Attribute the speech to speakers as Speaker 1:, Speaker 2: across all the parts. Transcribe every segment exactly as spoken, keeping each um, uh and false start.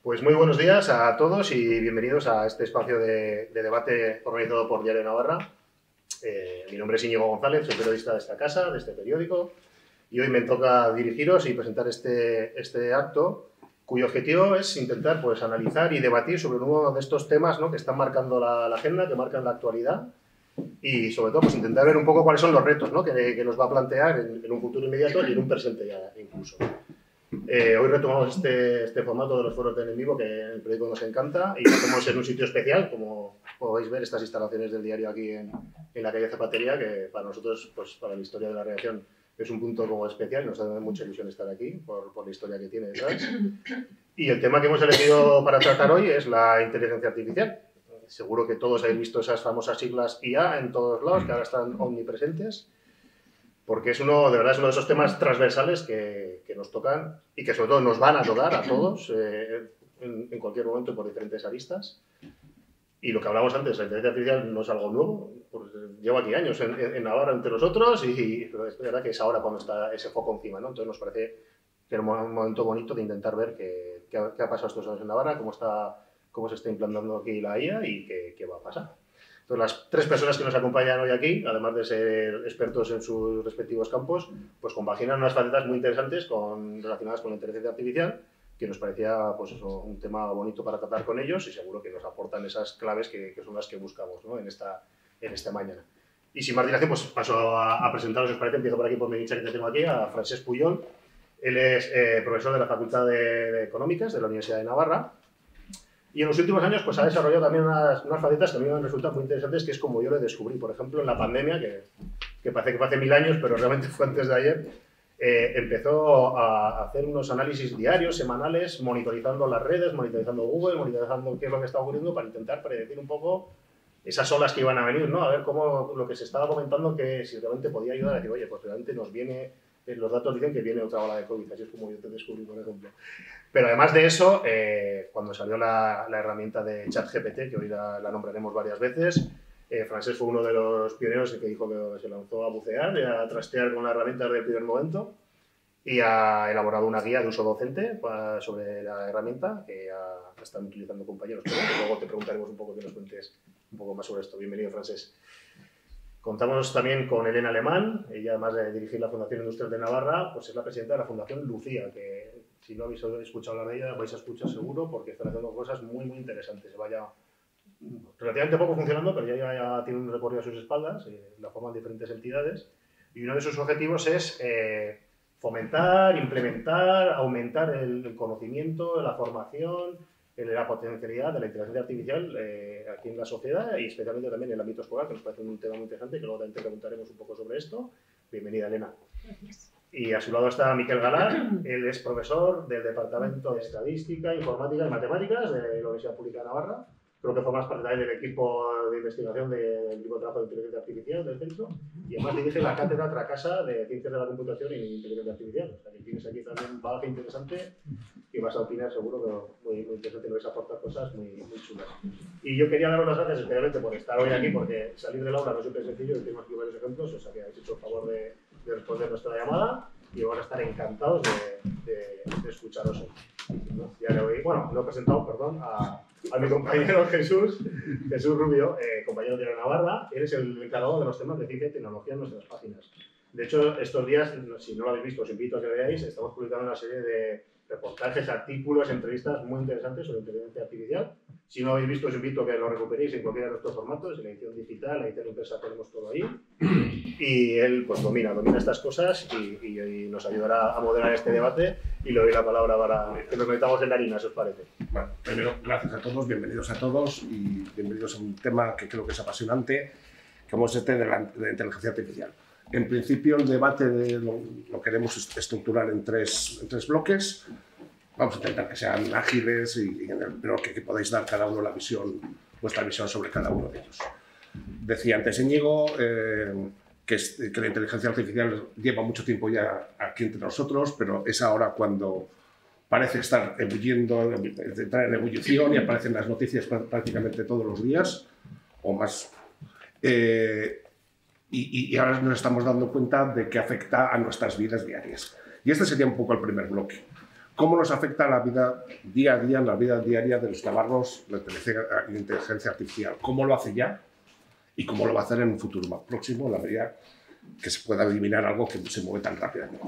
Speaker 1: Pues muy buenos días a todos y bienvenidos a este espacio de, de debate organizado por Diario Navarra. Eh, mi nombre es Íñigo González, soy periodista de esta casa, de este periódico, y hoy me toca dirigiros y presentar este, este acto, cuyo objetivo es intentar pues, analizar y debatir sobre uno de estos temas, ¿no?, que están marcando la, la agenda, que marcan la actualidad, y sobre todo pues, intentar ver un poco cuáles son los retos, ¿no?, que, que nos va a plantear en, en un futuro inmediato y en un presente ya incluso. Eh, hoy retomamos este, este formato de los foros de en vivo que en el periódico nos encanta y lo hacemos en un sitio especial, como podéis ver estas instalaciones del diario aquí en, en la calle Zapatería, que para nosotros, pues para la historia de la redacción, es un punto como especial, nos da mucha ilusión estar aquí por, por la historia que tiene detrás. Y el tema que hemos elegido para tratar hoy es la inteligencia artificial. Seguro que todos habéis visto esas famosas siglas I A en todos lados, que ahora están omnipresentes, porque es uno, de verdad, es uno de esos temas transversales que, que nos tocan y que sobre todo nos van a tocar a todos eh, en, en cualquier momento por diferentes aristas. Y lo que hablamos antes, la inteligencia artificial no es algo nuevo, pues, llevo aquí años en, en, en Navarra entre nosotros y, pero es verdad que es ahora cuando está ese foco encima, ¿no? Entonces nos parece que era un momento bonito de intentar ver qué, qué, ha, qué ha pasado estos años en Navarra, cómo, está, cómo se está implantando aquí la I A y qué, qué va a pasar. Entonces, las tres personas que nos acompañan hoy aquí, además de ser expertos en sus respectivos campos, pues compaginan unas facetas muy interesantes con, relacionadas con la inteligencia artificial, que nos parecía pues eso, un tema bonito para tratar con ellos y seguro que nos aportan esas claves que, que son las que buscamos, ¿no?, en, esta, en esta mañana. Y sin más dilación, pues paso a, a presentaros, si os parece, empiezo por aquí por mi dicha que te tengo aquí, a Francesc Pujol. Él es eh, profesor de la Facultad de, de Económicas de la Universidad de Navarra. Y en los últimos años pues, ha desarrollado también unas, unas facetas que a mí me han resultado muy interesantes, que es como yo le descubrí, por ejemplo, en la pandemia, que, que parece que fue hace mil años, pero realmente fue antes de ayer, eh, empezó a hacer unos análisis diarios, semanales, monitorizando las redes, monitorizando Google, monitorizando qué es lo que estaba ocurriendo para intentar predecir un poco esas olas que iban a venir, ¿no? A ver cómo lo que se estaba comentando, que si realmente podía ayudar a decir, oye, pues realmente nos viene, eh, los datos dicen que viene otra ola de COVID, así es como yo te descubrí, por ejemplo. Pero además de eso, eh, cuando salió la, la herramienta de ChatGPT, que hoy la, la nombraremos varias veces, eh, Francesc fue uno de los pioneros que dijo que se lanzó a bucear, a trastear con la herramienta desde el primer momento y ha elaborado una guía de uso docente para, sobre la herramienta que ya están utilizando compañeros. Pero luego te preguntaremos un poco que nos cuentes un poco más sobre esto. Bienvenido, Francesc. Contamos también con Elena Alemán. Ella, además de dirigir la Fundación Industrial de Navarra, pues es la presidenta de la Fundación Lucía, que si no habéis escuchado hablar de ella, vais a escuchar seguro, porque están haciendo cosas muy, muy interesantes. Vaya relativamente poco funcionando, pero ya, ya, ya tiene un recorrido a sus espaldas, eh, la forman diferentes entidades, y uno de sus objetivos es eh, fomentar, implementar, aumentar el, el conocimiento, la formación, la potencialidad de la inteligencia artificial eh, aquí en la sociedad y especialmente también en el ámbito escolar, que nos parece un tema muy interesante, que luego también te preguntaremos un poco sobre esto. Bienvenida, Elena.
Speaker 2: Gracias.
Speaker 1: Y a su lado está Miquel Galar. Él es profesor del Departamento de Estadística, Informática y Matemáticas de la Universidad Pública de Navarra. Creo que formas parte también del equipo de investigación del equipo de trabajo de inteligencia artificial del centro y además dirige la cátedra Tracasa de Ciencias de la Computación y Inteligencia Artificial. O sea que tienes aquí también un bagaje interesante y vas a opinar seguro que muy, muy interesante, nos vais a aportar cosas muy, muy chulas. Y yo quería daros las gracias especialmente por estar hoy aquí, porque salir del aula no es súper sencillo, y tenemos aquí varios ejemplos, o sea que habéis hecho el favor de, de responder nuestra llamada y vamos a estar encantados de, de, de escucharos hoy. ¿No? Ya le voy, bueno, lo he presentado, perdón, a, a mi compañero Jesús, Jesús Rubio, eh, compañero de la Navarra. Él es el encargado de los temas de ciencia y tecnología en nuestras páginas. De hecho, estos días, si no lo habéis visto, os invito a que veáis, estamos publicando una serie de reportajes, artículos, entrevistas muy interesantes sobre inteligencia artificial. Si no lo habéis visto, os invito a que lo recuperéis en cualquiera de nuestros formatos, en la edición digital, la edición impresa, tenemos todo ahí. Y él pues domina, domina estas cosas y, y, y nos ayudará a moderar este debate y le doy la palabra para que nos metamos en la harina, si os parece.
Speaker 3: Bueno, primero, gracias a todos, bienvenidos a todos y bienvenidos a un tema que creo que es apasionante, como es este de la, de la inteligencia artificial. En principio, el debate de lo, lo queremos estructurar en tres, en tres bloques. Vamos a intentar que sean ágiles y, y en el bloque que podáis dar cada uno la visión, vuestra visión sobre cada uno de ellos. Decía antes Íñigo eh, que, es, que la inteligencia artificial lleva mucho tiempo ya aquí entre nosotros, pero es ahora cuando parece estar ebulliendo, entrar en ebullición y aparecen las noticias prácticamente todos los días o más. Eh, Y, y ahora nos estamos dando cuenta de que afecta a nuestras vidas diarias. Y este sería un poco el primer bloque. ¿Cómo nos afecta la vida día a día, en la vida diaria de los navarros, la inteligencia artificial? ¿Cómo lo hace ya? ¿Y cómo lo va a hacer en un futuro más próximo, en la medida que se pueda eliminar algo que se mueve tan rápidamente?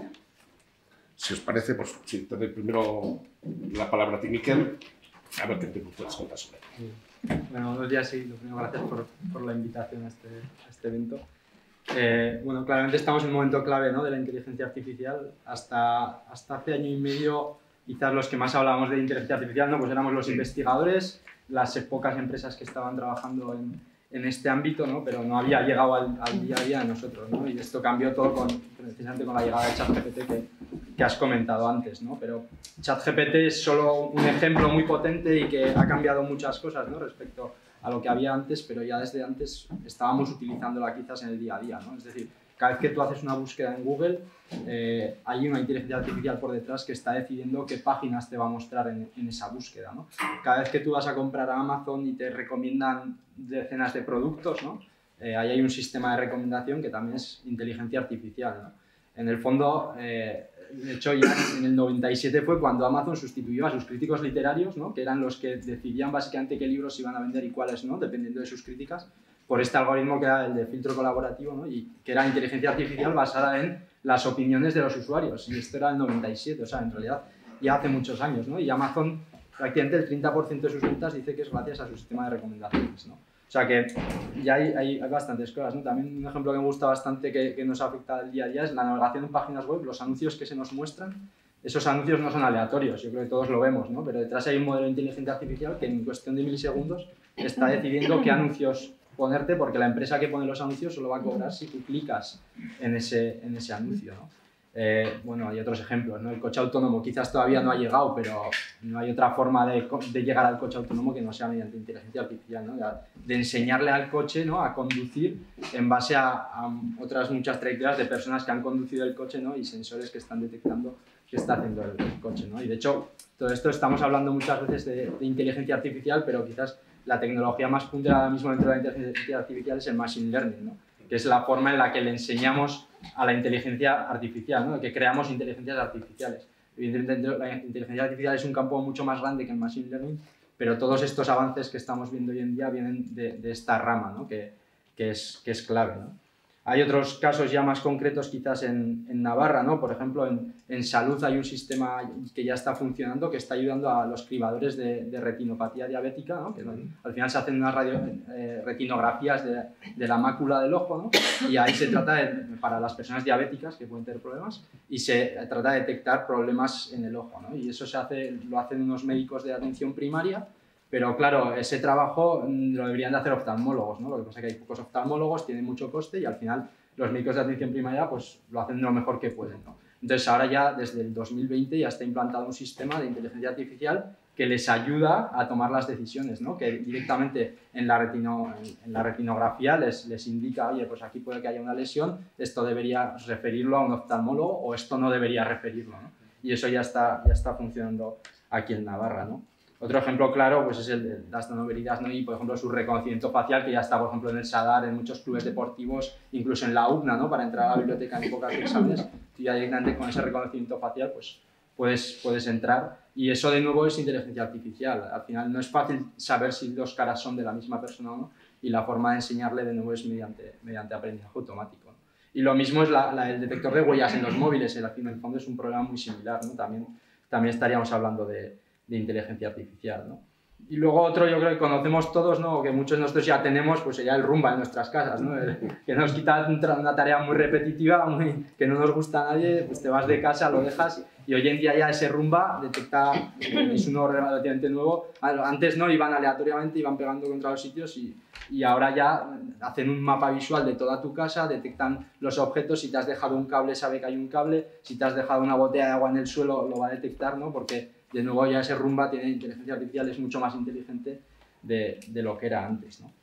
Speaker 3: Si os parece, pues si te doy primero la palabra a ti, Miquel, a ver qué te puedes contar sobre él.
Speaker 2: Bueno, buenos días y lo primero, gracias por, por la invitación a este, a este evento. Eh, bueno, claramente estamos en un momento clave, ¿no?, de la inteligencia artificial. Hasta, hasta hace año y medio, quizás los que más hablábamos de inteligencia artificial, ¿no?, pues éramos los investigadores, las pocas empresas que estaban trabajando en, en este ámbito, ¿no?, pero no había llegado al, al día a día de nosotros, ¿no? Y esto cambió todo con, precisamente con la llegada de ChatGPT que, que has comentado antes, ¿no? Pero ChatGPT es solo un ejemplo muy potente y que ha cambiado muchas cosas, ¿no?, respecto a lo que había antes, pero ya desde antes estábamos utilizándola quizás en el día a día, ¿no? Es decir, cada vez que tú haces una búsqueda en Google, eh, hay una inteligencia artificial por detrás que está decidiendo qué páginas te va a mostrar en, en esa búsqueda, ¿no? Cada vez que tú vas a comprar a Amazon y te recomiendan decenas de productos, ¿no?, eh, ahí hay un sistema de recomendación que también es inteligencia artificial, ¿no? En el fondo, eh, de hecho, ya en el noventa y siete fue cuando Amazon sustituyó a sus críticos literarios, ¿no?, que eran los que decidían básicamente qué libros iban a vender y cuáles no, dependiendo de sus críticas, por este algoritmo que era el de filtro colaborativo, ¿no?, y que era inteligencia artificial basada en las opiniones de los usuarios. Y esto era el noventa y siete, o sea, en realidad ya hace muchos años, ¿no? Y Amazon, prácticamente el treinta por ciento de sus ventas dice que es gracias a su sistema de recomendaciones, ¿no? O sea que ya hay, hay, hay bastantes cosas, ¿no? También un ejemplo que me gusta bastante que, que nos afecta al día a día es la navegación en páginas web, los anuncios que se nos muestran. Esos anuncios no son aleatorios, yo creo que todos lo vemos, ¿no? Pero detrás hay un modelo de inteligencia artificial que en cuestión de milisegundos está decidiendo qué anuncios ponerte, porque la empresa que pone los anuncios solo va a cobrar si tú clicas en ese, en ese anuncio, ¿no? Eh, bueno, hay otros ejemplos, ¿no? El coche autónomo quizás todavía no ha llegado, pero no hay otra forma de, de llegar al coche autónomo que no sea mediante inteligencia artificial, ¿no? De, de enseñarle al coche, ¿no?, a conducir en base a, a otras muchas trayectorias de personas que han conducido el coche, ¿no?, y sensores que están detectando qué está haciendo el, el coche, ¿no? Y de hecho, todo esto estamos hablando muchas veces de, de inteligencia artificial, pero quizás la tecnología más puntera ahora mismo dentro de la inteligencia artificial es el machine learning, ¿no?, que es la forma en la que le enseñamos a la inteligencia artificial, ¿no?, que creamos inteligencias artificiales. Evidentemente, la inteligencia artificial es un campo mucho más grande que el machine learning, pero todos estos avances que estamos viendo hoy en día vienen de, de esta rama, ¿no?, que, que, es, que es clave, ¿no? Hay otros casos ya más concretos quizás en, en Navarra, ¿no? Por ejemplo, en, en salud hay un sistema que ya está funcionando que está ayudando a los cribadores de, de retinopatía diabética, ¿no?, que al final se hacen unas radio, eh, retinografías de, de la mácula del ojo, ¿no?, y ahí se trata de, para las personas diabéticas que pueden tener problemas, y se trata de detectar problemas en el ojo, ¿no? Y eso se hace, lo hacen unos médicos de atención primaria. Pero claro, ese trabajo lo deberían de hacer oftalmólogos, ¿no? Lo que pasa es que hay pocos oftalmólogos, tiene mucho coste y al final los médicos de atención primaria pues lo hacen lo mejor que pueden, ¿no? Entonces ahora ya desde el dos mil veinte ya está implantado un sistema de inteligencia artificial que les ayuda a tomar las decisiones, ¿no?, que directamente en la, retino, en la retinografía les, les indica, oye, pues aquí puede que haya una lesión, esto debería referirlo a un oftalmólogo o esto no debería referirlo, ¿no? Y eso ya está, ya está funcionando aquí en Navarra, ¿no? Otro ejemplo claro pues es el de las nanoveridas, ¿no?, y por ejemplo su reconocimiento facial que ya está por ejemplo en el SADAR, en muchos clubes deportivos, incluso en la U C N A, ¿no?, para entrar a la biblioteca en épocas de exámenes, tú ya directamente con ese reconocimiento facial pues puedes, puedes entrar, y eso de nuevo es inteligencia artificial. Al final no es fácil saber si dos caras son de la misma persona o no, y la forma de enseñarle de nuevo es mediante, mediante aprendizaje automático, ¿no? Y lo mismo es la, la, el detector de huellas en los móviles, el, en el fondo es un problema muy similar, ¿no? También, también estaríamos hablando de de inteligencia artificial, ¿no? Y luego otro, yo creo que conocemos todos, ¿no?, que muchos de nosotros ya tenemos, pues sería el Roomba en nuestras casas, ¿no?, el, que nos quita una tarea muy repetitiva, muy, que no nos gusta a nadie, pues te vas de casa, lo dejas, y hoy en día ya ese Roomba detecta, es uno relativamente nuevo, antes no, iban aleatoriamente, iban pegando contra los sitios y, y ahora ya hacen un mapa visual de toda tu casa, detectan los objetos, si te has dejado un cable sabe que hay un cable, si te has dejado una botella de agua en el suelo lo va a detectar, ¿no?, porque de nuevo ya ese Roomba tiene inteligencia artificial, es mucho más inteligente de, de lo que era antes, ¿no?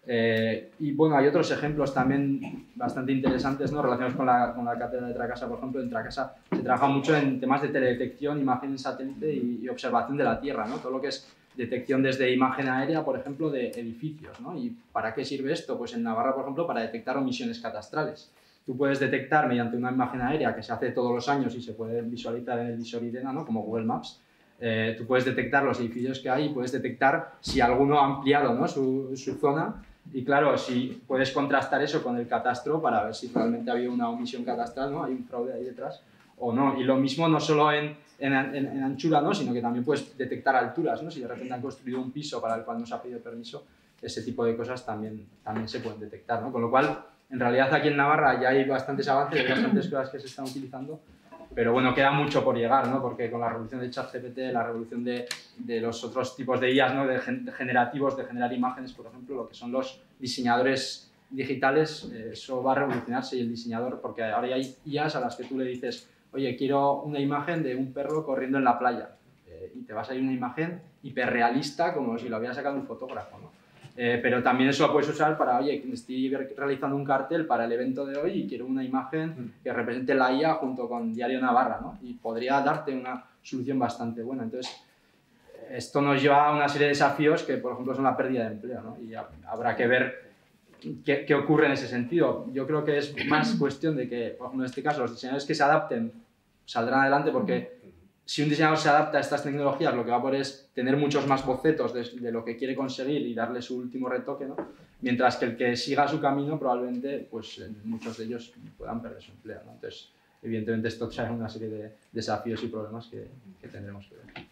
Speaker 2: Eh, y bueno, hay otros ejemplos también bastante interesantes, ¿no?, relacionados con la, con la cátedra de Tracasa. Por ejemplo, en Tracasa se trabaja mucho en temas de teledetección, imagen en satélite y, y observación de la Tierra, ¿no?, todo lo que es detección desde imagen aérea, por ejemplo, de edificios, ¿no? ¿Y para qué sirve esto? Pues en Navarra, por ejemplo, para detectar omisiones catastrales. tú puedes detectar mediante una imagen aérea que se hace todos los años y se puede visualizar en el visor IDENA, ¿no? Como Google Maps. Eh, tú puedes detectar los edificios que hay y puedes detectar si alguno ha ampliado, ¿no? su, su zona. Y claro, si puedes contrastar eso con el catastro para ver si realmente ha habido una omisión catastral, ¿no? Hay un fraude ahí detrás o no. Y lo mismo no solo en, en, en, en anchura, ¿no? Sino que también puedes detectar alturas, ¿no? Si de repente han construido un piso para el cual no se ha pedido permiso, ese tipo de cosas también, también se pueden detectar, ¿no? Con lo cual, en realidad aquí en Navarra ya hay bastantes avances, hay bastantes cosas que se están utilizando, pero bueno, queda mucho por llegar, ¿no? Porque con la revolución de ChatGPT, la revolución de, de los otros tipos de I As, ¿no? De, gen, de generativos, de generar imágenes, por ejemplo, lo que son los diseñadores digitales, eh, eso va a revolucionarse y el diseñador, porque ahora ya hay I As a las que tú le dices, oye, quiero una imagen de un perro corriendo en la playa, eh, y te va a salir una imagen hiperrealista como si lo hubiera sacado un fotógrafo, ¿no? Eh, pero también eso lo puedes usar para, oye, estoy realizando un cartel para el evento de hoy y quiero una imagen que represente la I A junto con Diario Navarra, ¿no? Y podría darte una solución bastante buena. Entonces, esto nos lleva a una serie de desafíos que, por ejemplo, son la pérdida de empleo, ¿no? Y habrá que ver qué, qué ocurre en ese sentido. Yo creo que es más cuestión de que, por ejemplo, en este caso, los diseñadores que se adapten saldrán adelante porque si un diseñador se adapta a estas tecnologías, lo que va a poder es tener muchos más bocetos de, de lo que quiere conseguir y darle su último retoque, ¿no? Mientras que el que siga su camino probablemente, pues muchos de ellos puedan perder su empleo, ¿no? Entonces, evidentemente esto trae una serie de desafíos y problemas que, que tendremos que ver.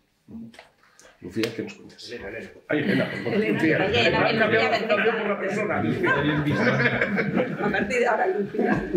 Speaker 3: Lucía, ¿qué nos cuentas?
Speaker 1: Elena, Elena.
Speaker 3: Ay, Elena, perdón.
Speaker 4: Elena,
Speaker 3: Lucía.
Speaker 4: Elena,
Speaker 3: Ha
Speaker 4: Elena,
Speaker 3: cambiado-
Speaker 4: Elena.
Speaker 3: ha cambiado por la persona. Lucía.
Speaker 4: A partir de ahora, Lucía.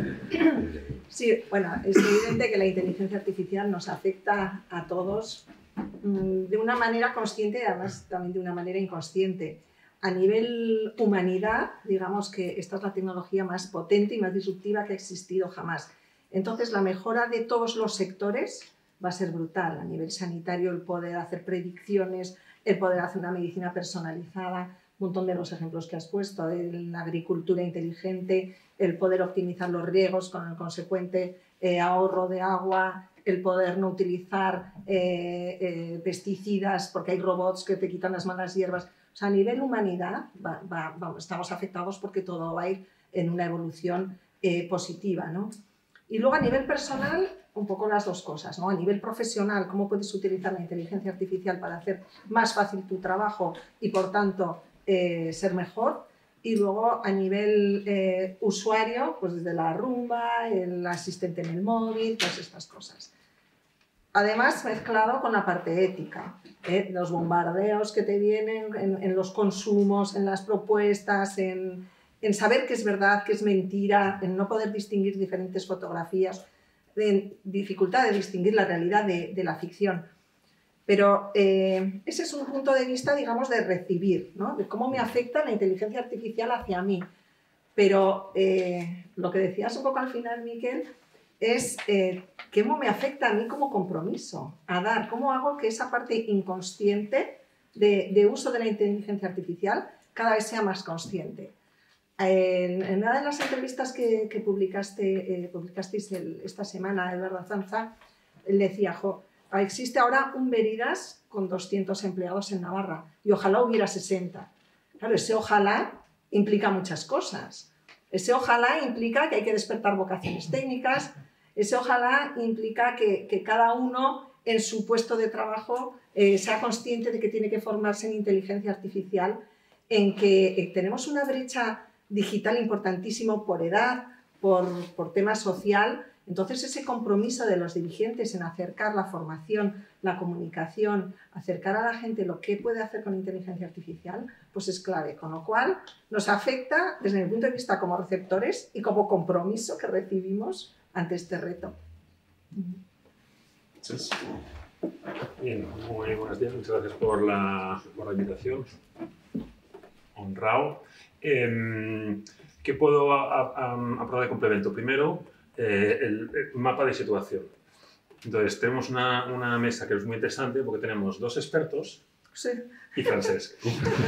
Speaker 4: Sí, bueno, es evidente que la inteligencia artificial nos afecta a todos mmm, de una manera consciente y además también de una manera inconsciente. A nivel humanidad, digamos que esta es la tecnología más potente y más disruptiva que ha existido jamás. Entonces, la mejora de todos los sectores va a ser brutal. A nivel sanitario, el poder hacer predicciones, el poder hacer una medicina personalizada, un montón de los ejemplos que has puesto, de la agricultura inteligente, el poder optimizar los riegos con el consecuente eh, ahorro de agua, el poder no utilizar eh, eh, pesticidas porque hay robots que te quitan las malas hierbas. O sea, a nivel humanidad va, va, va, estamos afectados porque todo va a ir en una evolución eh, positiva, ¿no? Y luego a nivel personal, un poco las dos cosas, ¿no? A nivel profesional, cómo puedes utilizar la inteligencia artificial para hacer más fácil tu trabajo y, por tanto, eh, ser mejor. Y luego a nivel eh, usuario, pues desde la rumba, el asistente en el móvil, todas estas cosas. Además, mezclado con la parte ética, ¿eh? Los bombardeos que te vienen en, en los consumos, en las propuestas, en, en saber qué es verdad, qué es mentira, en no poder distinguir diferentes fotografías, en dificultad de distinguir la realidad de, de la ficción. Pero eh, ese es un punto de vista, digamos, de recibir, ¿no? De cómo me afecta la inteligencia artificial hacia mí. Pero eh, lo que decías un poco al final, Miquel, es eh, cómo me afecta a mí como compromiso a dar, cómo hago que esa parte inconsciente de, de uso de la inteligencia artificial cada vez sea más consciente. En, en una de las entrevistas que, que publicaste, eh, publicasteis el, esta semana, Eduardo Azanza, él decía, jo, existe ahora un Veridas con doscientos empleados en Navarra y ojalá hubiera sesenta. Claro, ese ojalá implica muchas cosas. Ese ojalá implica que hay que despertar vocaciones técnicas, ese ojalá implica que, que cada uno en su puesto de trabajo eh, sea consciente de que tiene que formarse en inteligencia artificial, en que eh, tenemos una brecha digital importantísimo por edad, por, por tema social. Entonces, ese compromiso de los dirigentes en acercar la formación, la comunicación, acercar a la gente lo que puede hacer con inteligencia artificial, pues es clave. Con lo cual, nos afecta desde mi punto de vista como receptores y como compromiso que recibimos ante este reto.
Speaker 5: Bien, muy buenos días. Muchas gracias por la, por la invitación. Honrado. Eh, ¿Qué puedo aprobar de complemento? Primero, eh, el, el mapa de situación. Entonces, tenemos una, una mesa que es muy interesante porque tenemos dos expertos
Speaker 4: sí.
Speaker 5: y Francesc.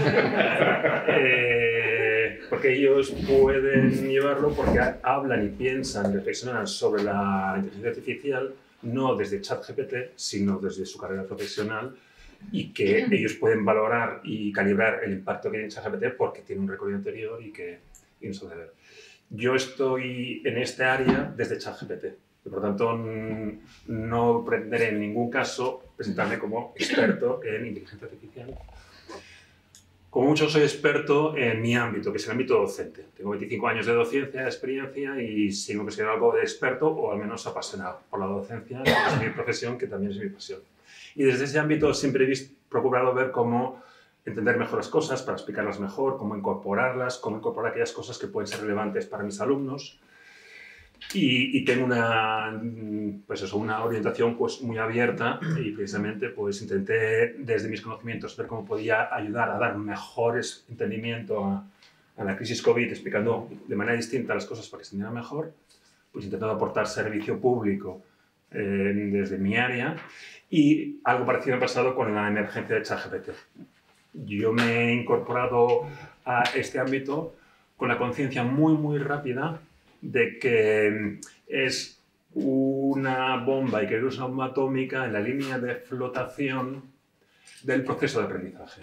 Speaker 5: eh, porque ellos pueden llevarlo porque hablan y piensan, reflexionan sobre la inteligencia artificial no desde ChatGPT, sino desde su carrera profesional, y que ellos pueden valorar y calibrar el impacto que tiene ChatGPT porque tiene un recorrido anterior y que y no se debe ver. Yo estoy en este área desde ChatGPT. Por lo tanto, no pretenderé en ningún caso presentarme como experto en inteligencia artificial. Como mucho soy experto en mi ámbito, que es el ámbito docente. Tengo veinticinco años de dociencia, de experiencia, y sí me considero algo de experto o al menos apasionado por la docencia, que es mi profesión, que también es mi pasión. Y desde ese ámbito siempre he visto, procurado ver cómo entender mejor las cosas, para explicarlas mejor, cómo incorporarlas, cómo incorporar aquellas cosas que pueden ser relevantes para mis alumnos. Y, y tengo una, pues eso, una orientación pues, muy abierta, y precisamente pues, intenté desde mis conocimientos ver cómo podía ayudar a dar un mejor entendimiento a, a la crisis COVID, explicando de manera distinta las cosas para que se entendieran mejor, pues intentando aportar servicio público eh, desde mi área, y algo parecido ha pasado con la emergencia de ChatGPT. Yo me he incorporado a este ámbito con la conciencia muy, muy rápida de que es una bomba y que es una bomba atómica en la línea de flotación del proceso de aprendizaje.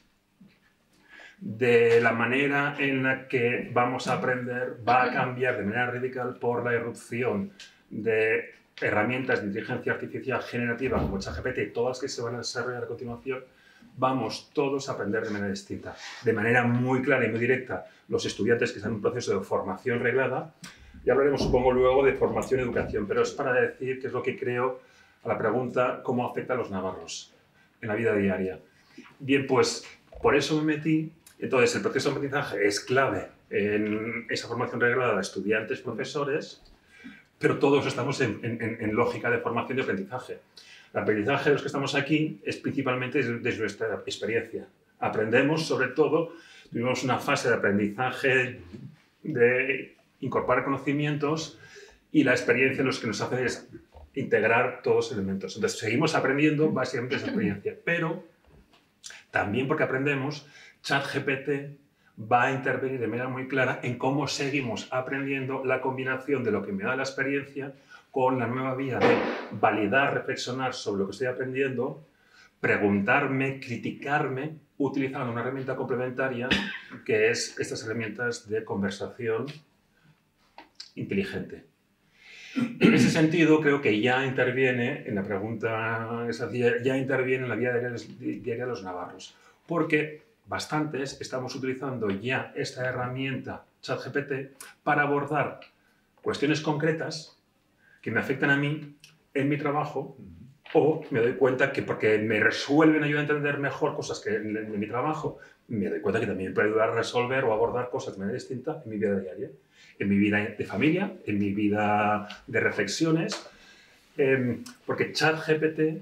Speaker 5: De la manera en la que vamos a aprender va a cambiar de manera radical por la irrupción de herramientas de inteligencia artificial generativa como ChatGPT y todas las que se van a desarrollar a continuación. Vamos todos a aprender de manera distinta, de manera muy clara y muy directa. Los estudiantes que están en un proceso de formación reglada, y hablaremos supongo luego de formación y educación, pero es para decir qué es lo que creo a la pregunta cómo afecta a los navarros en la vida diaria. Bien, pues por eso me metí. Entonces el proceso de aprendizaje es clave en esa formación reglada de estudiantes, profesores, pero todos estamos en, en, en lógica de formación y aprendizaje. El aprendizaje de los que estamos aquí es principalmente desde nuestra experiencia. Aprendemos, sobre todo, tuvimos una fase de aprendizaje de incorporar conocimientos, y la experiencia lo que nos hace es integrar todos los elementos. Entonces, seguimos aprendiendo básicamente esa experiencia, pero también porque aprendemos, ChatGPT va a intervenir de manera muy clara en cómo seguimos aprendiendo la combinación de lo que me da la experiencia con la nueva vía de validar, reflexionar sobre lo que estoy aprendiendo, preguntarme, criticarme, utilizando una herramienta complementaria que es estas herramientas de conversación inteligente. En ese sentido, creo que ya interviene en la pregunta, ya interviene en la vida diaria de los navarros, porque bastantes estamos utilizando ya esta herramienta ChatGPT para abordar cuestiones concretas que me afectan a mí en mi trabajo, o me doy cuenta que porque me resuelven, ayudan a entender mejor cosas que en, en mi trabajo, me doy cuenta que también puede ayudar a resolver o abordar cosas de manera distinta en mi vida diaria, en mi vida de familia, en mi vida de reflexiones, eh, porque ChatGPT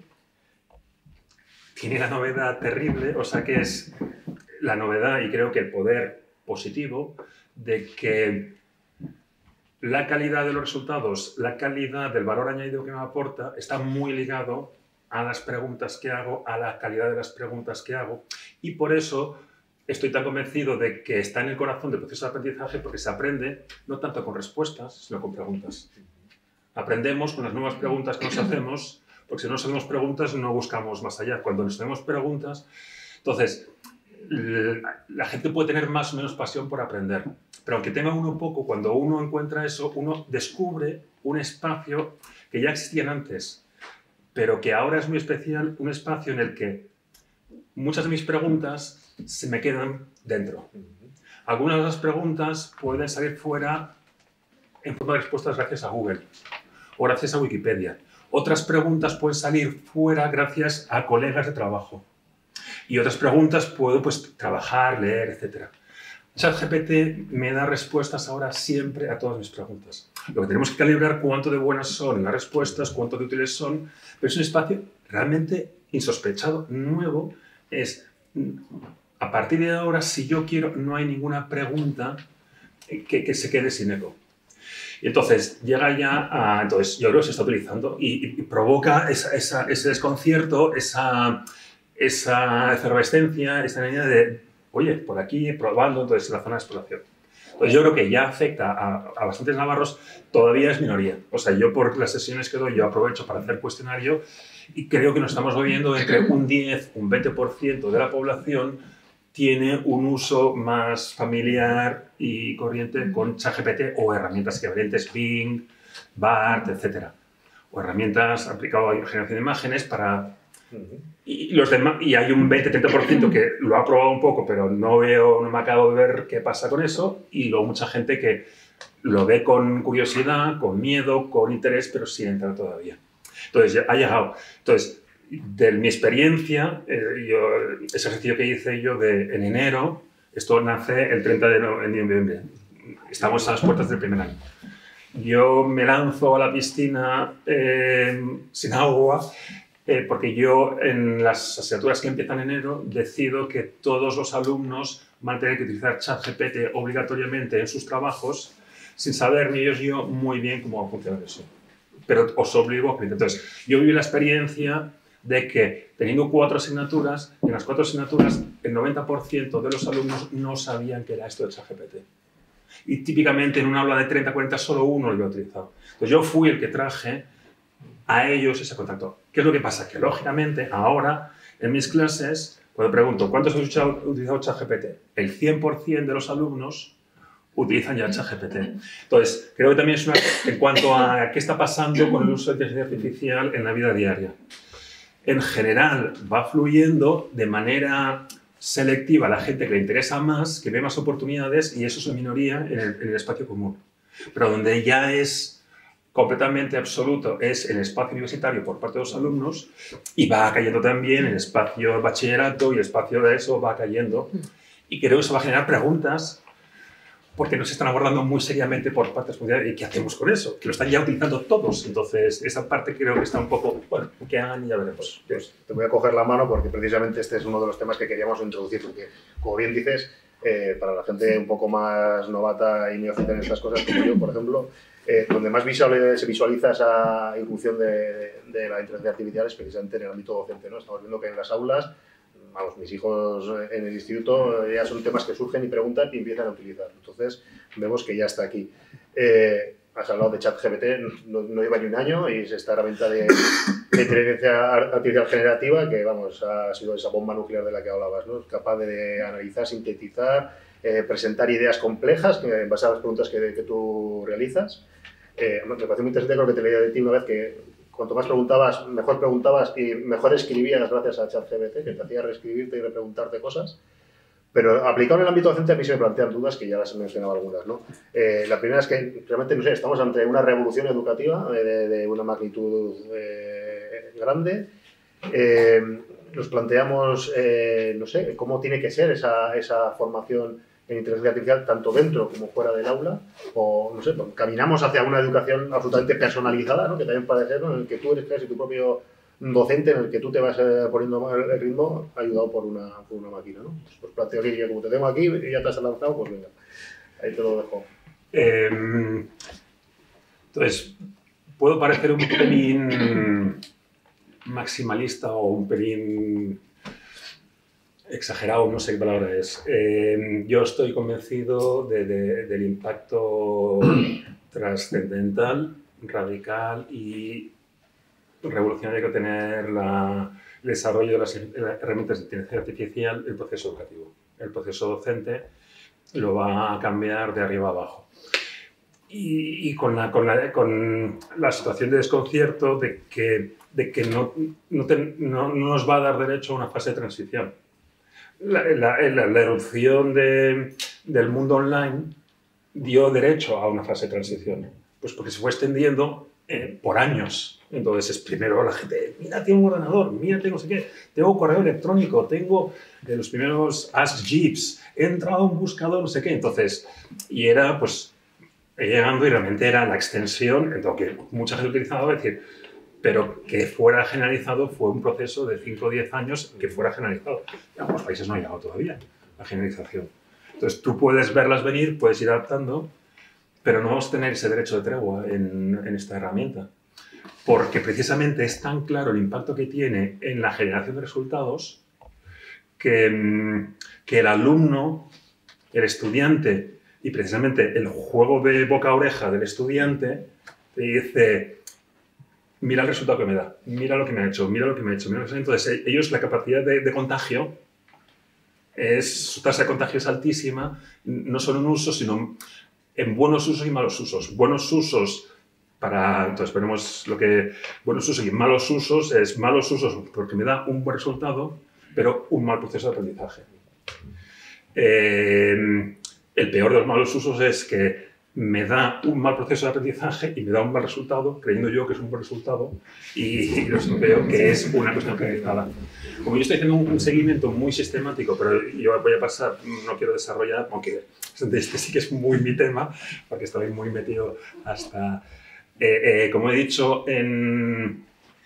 Speaker 5: tiene la novedad terrible, o sea que es la novedad y creo que el poder positivo de que la calidad de los resultados, la calidad del valor añadido que me aporta está muy ligado a las preguntas que hago, a la calidad de las preguntas que hago, y por eso estoy tan convencido de que está en el corazón del proceso de aprendizaje, porque se aprende no tanto con respuestas, sino con preguntas. Aprendemos con las nuevas preguntas que nos hacemos, porque si no nos hacemos preguntas no buscamos más allá. Cuando nos hacemos preguntas, entonces la gente puede tener más o menos pasión por aprender, pero aunque tenga uno poco, cuando uno encuentra eso, uno descubre un espacio que ya existían antes, pero que ahora es muy especial, un espacio en el que muchas de mis preguntas se me quedan dentro. Algunas de las preguntas pueden salir fuera en forma de respuestas gracias a Google o gracias a Wikipedia. Otras preguntas pueden salir fuera gracias a colegas de trabajo. Y otras preguntas puedo pues, trabajar, leer, etcétera. ChatGPT me da respuestas ahora siempre a todas mis preguntas. Lo que tenemos que calibrar cuánto de buenas son las respuestas, cuánto de útiles son, pero es un espacio realmente insospechado, nuevo. Es, a partir de ahora, si yo quiero, no hay ninguna pregunta que, que se quede sin eco. Y entonces llega ya a... Entonces yo creo que se está utilizando y, y provoca esa, esa, ese desconcierto, esa... esa efervescencia, esa energía de, oye, por aquí, probando, entonces la zona de exploración. Entonces yo creo que ya afecta a, a bastantes navarros, todavía es minoría. O sea, yo por las sesiones que doy, yo aprovecho para hacer cuestionario y creo que nos estamos moviendo entre un diez, un veinte por ciento de la población tiene un uso más familiar y corriente con ChatGPT o herramientas equivalentes, Bing, Bard, etcétera. O herramientas aplicadas a generación de imágenes para... Y, los demás, y hay un veinte a treinta por ciento que lo ha probado un poco, pero no veo, no me acabo de ver qué pasa con eso. Y luego mucha gente que lo ve con curiosidad, con miedo, con interés, pero sin entrar todavía. Entonces, ya ha llegado. Entonces, de mi experiencia, eh, yo, ese ejercicio que hice yo de, en enero, esto nace el treinta de noviembre. Estamos a las puertas del primer año. Yo me lanzo a la piscina eh, sin agua, eh, porque yo en las asignaturas que empiezan en enero decido que todos los alumnos van a tener que utilizar ChatGPT obligatoriamente en sus trabajos, sin saber ni ellos yo muy bien cómo va a funcionar eso. Pero os obligo a aprender. Entonces, yo viví la experiencia de que teniendo cuatro asignaturas, en las cuatro asignaturas el noventa por ciento de los alumnos no sabían qué era esto de ChatGPT. Y típicamente en un aula de treinta a cuarenta solo uno lo había utilizado. Entonces yo fui el que traje a ellos ese contacto. ¿Qué es lo que pasa? Que lógicamente ahora en mis clases, cuando pregunto ¿cuántos habéis utilizado ChatGPT? El cien por ciento de los alumnos utilizan ya ChatGPT. Entonces, creo que también es una... en cuanto a qué está pasando con el uso de inteligencia artificial en la vida diaria. En general va fluyendo de manera selectiva a la gente que le interesa más, que ve más oportunidades, y eso es una minoría en el, en el espacio común. Pero donde ya es completamente absoluto es el espacio universitario por parte de los alumnos, y va cayendo también el espacio bachillerato, y el espacio de eso va cayendo. Y creo que eso va a generar preguntas porque no se están abordando muy seriamente por parte de las comunidades. ¿Y qué hacemos con eso? Que lo están ya utilizando todos. Entonces, esa parte creo que está un poco... Bueno, que hagan y ya veremos.
Speaker 1: Pues te voy a coger la mano porque precisamente este es uno de los temas que queríamos introducir. Porque, como bien dices, eh, para la gente un poco más novata y neófita en estas cosas, como yo, por ejemplo, eh, donde más visual, se visualiza esa inclusión de, de la inteligencia artificial es precisamente en el ámbito docente, ¿no? Estamos viendo que en las aulas, vamos, mis hijos en el instituto ya son temas que surgen y preguntan y empiezan a utilizar. Entonces, vemos que ya está aquí. Eh, has hablado de ChatGPT, no, no lleva ni un año y se está a la venta de, de inteligencia artificial generativa, que, vamos, ha sido esa bomba nuclear de la que hablabas, ¿no? Es capaz de analizar, sintetizar, eh, presentar ideas complejas que, en base a las preguntas que, que tú realizas. Eh, me parece muy interesante, creo que te leía de ti una vez que cuanto más preguntabas, mejor preguntabas y mejor escribías gracias a ChatGPT, que te hacía reescribirte y repreguntarte cosas. Pero aplicado en el ámbito docente a mí se me plantean dudas que ya las he mencionado algunas, ¿no? Eh, la primera es que realmente, no sé, estamos ante una revolución educativa de, de una magnitud eh, grande. Eh, nos planteamos, eh, no sé, cómo tiene que ser esa, esa formación en inteligencia artificial, tanto dentro como fuera del aula, o, no sé, pues, caminamos hacia una educación absolutamente personalizada, ¿no? Que también parece ser, ¿no? En el que tú eres casi tu propio docente, en el que tú te vas eh, poniendo el ritmo, ayudado por una, por una máquina, ¿no? Pues, pues planteo aquí, como te tengo aquí y ya te has lanzado, pues venga, ahí te lo dejo.
Speaker 5: Eh, entonces, puedo parecer un pelín maximalista o un pelín exagerado, no sé qué palabra es. Eh, yo estoy convencido de, de, del impacto trascendental, radical y revolucionario que va a tener la, el desarrollo de las herramientas de inteligencia artificial en el proceso educativo. El proceso docente lo va a cambiar de arriba a abajo. Y, y con, la, con, la, con la situación de desconcierto de que, de que no, no, te, no, no nos va a dar derecho a una fase de transición. La, la, la, la erupción de, del mundo online dio derecho a una fase de transición, pues porque se fue extendiendo eh, por años. Entonces, primero la gente, mira, tengo un ordenador, mira, tengo no sé qué, tengo correo electrónico, tengo eh, los primeros Ask Jeeves, he entrado a un buscador, no sé qué. Entonces, y era, pues, llegando y realmente era la extensión, en lo que mucha gente utilizaba, es decir, pero que fuera generalizado fue un proceso de cinco o diez años que fuera generalizado. En algunos países no ha llegado todavía la generalización. Entonces, tú puedes verlas venir, puedes ir adaptando, pero no vamos a tener ese derecho de tregua en, en esta herramienta. Porque precisamente es tan claro el impacto que tiene en la generación de resultados que, que el alumno, el estudiante, y precisamente el juego de boca a oreja del estudiante, te dice, mira el resultado que me da, mira lo que me ha hecho, mira lo que me ha hecho. Mira lo que me ha hecho. Entonces, ellos la capacidad de, de contagio es, su tasa de contagio es altísima, no solo en uso, sino en buenos usos y malos usos. Buenos usos para, entonces veremos lo que, buenos usos y malos usos, es malos usos porque me da un buen resultado, pero un mal proceso de aprendizaje. Eh, el peor de los malos usos es que me da un mal proceso de aprendizaje y me da un mal resultado, creyendo yo que es un buen resultado, y, y veo que es una cuestión generalizada. Como yo estoy haciendo un, un seguimiento muy sistemático, pero yo voy a pasar, no quiero desarrollar, aunque este sí que es muy mi tema, porque estoy muy metido hasta, eh, eh, como he dicho, en,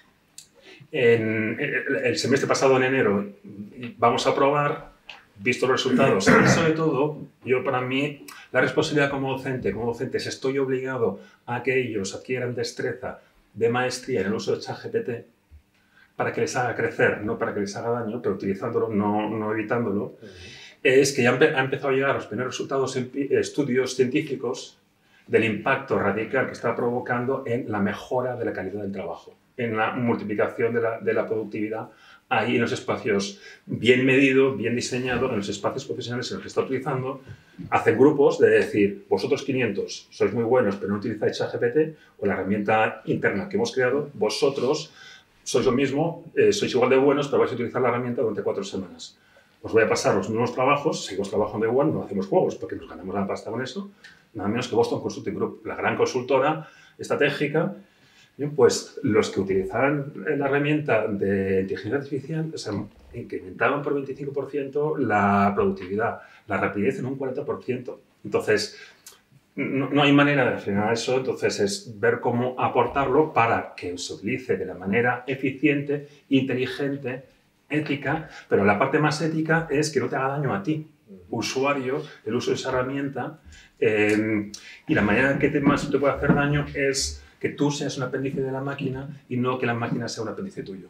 Speaker 5: en el, el semestre pasado, en enero, vamos a probar, visto los resultados, y sobre todo, yo para mí, la responsabilidad como docente, como docente, es estoy obligado a que ellos adquieran destreza de maestría en el uso de ChatGPT para que les haga crecer, no para que les haga daño, pero utilizándolo, no, no evitándolo, uh-huh. Es que ya ha empezado a llegar los primeros resultados en estudios científicos del impacto radical que está provocando en la mejora de la calidad del trabajo, en la multiplicación de la, de la productividad ahí en los espacios bien medido, bien diseñado, en los espacios profesionales en los que está utilizando, hacen grupos de decir, vosotros quinientos sois muy buenos pero no utilizáis ChatGPT o la herramienta interna que hemos creado, vosotros sois lo mismo, eh, sois igual de buenos pero vais a utilizar la herramienta durante cuatro semanas. Os voy a pasar los mismos trabajos, seguimos trabajando igual, no hacemos juegos porque nos ganamos la pasta con eso, nada menos que Boston Consulting Group, la gran consultora estratégica. Bien, pues los que utilizaban la herramienta de inteligencia artificial, o sea, incrementaban por veinticinco por ciento la productividad, la rapidez en un cuarenta por ciento. Entonces, no, no hay manera de frenar eso, entonces es ver cómo aportarlo para que se utilice de la manera eficiente, inteligente, ética, pero la parte más ética es que no te haga daño a ti, usuario, el uso de esa herramienta, eh, y la manera en que te, más te puede hacer daño es que tú seas un apéndice de la máquina y no que la máquina sea un apéndice tuyo.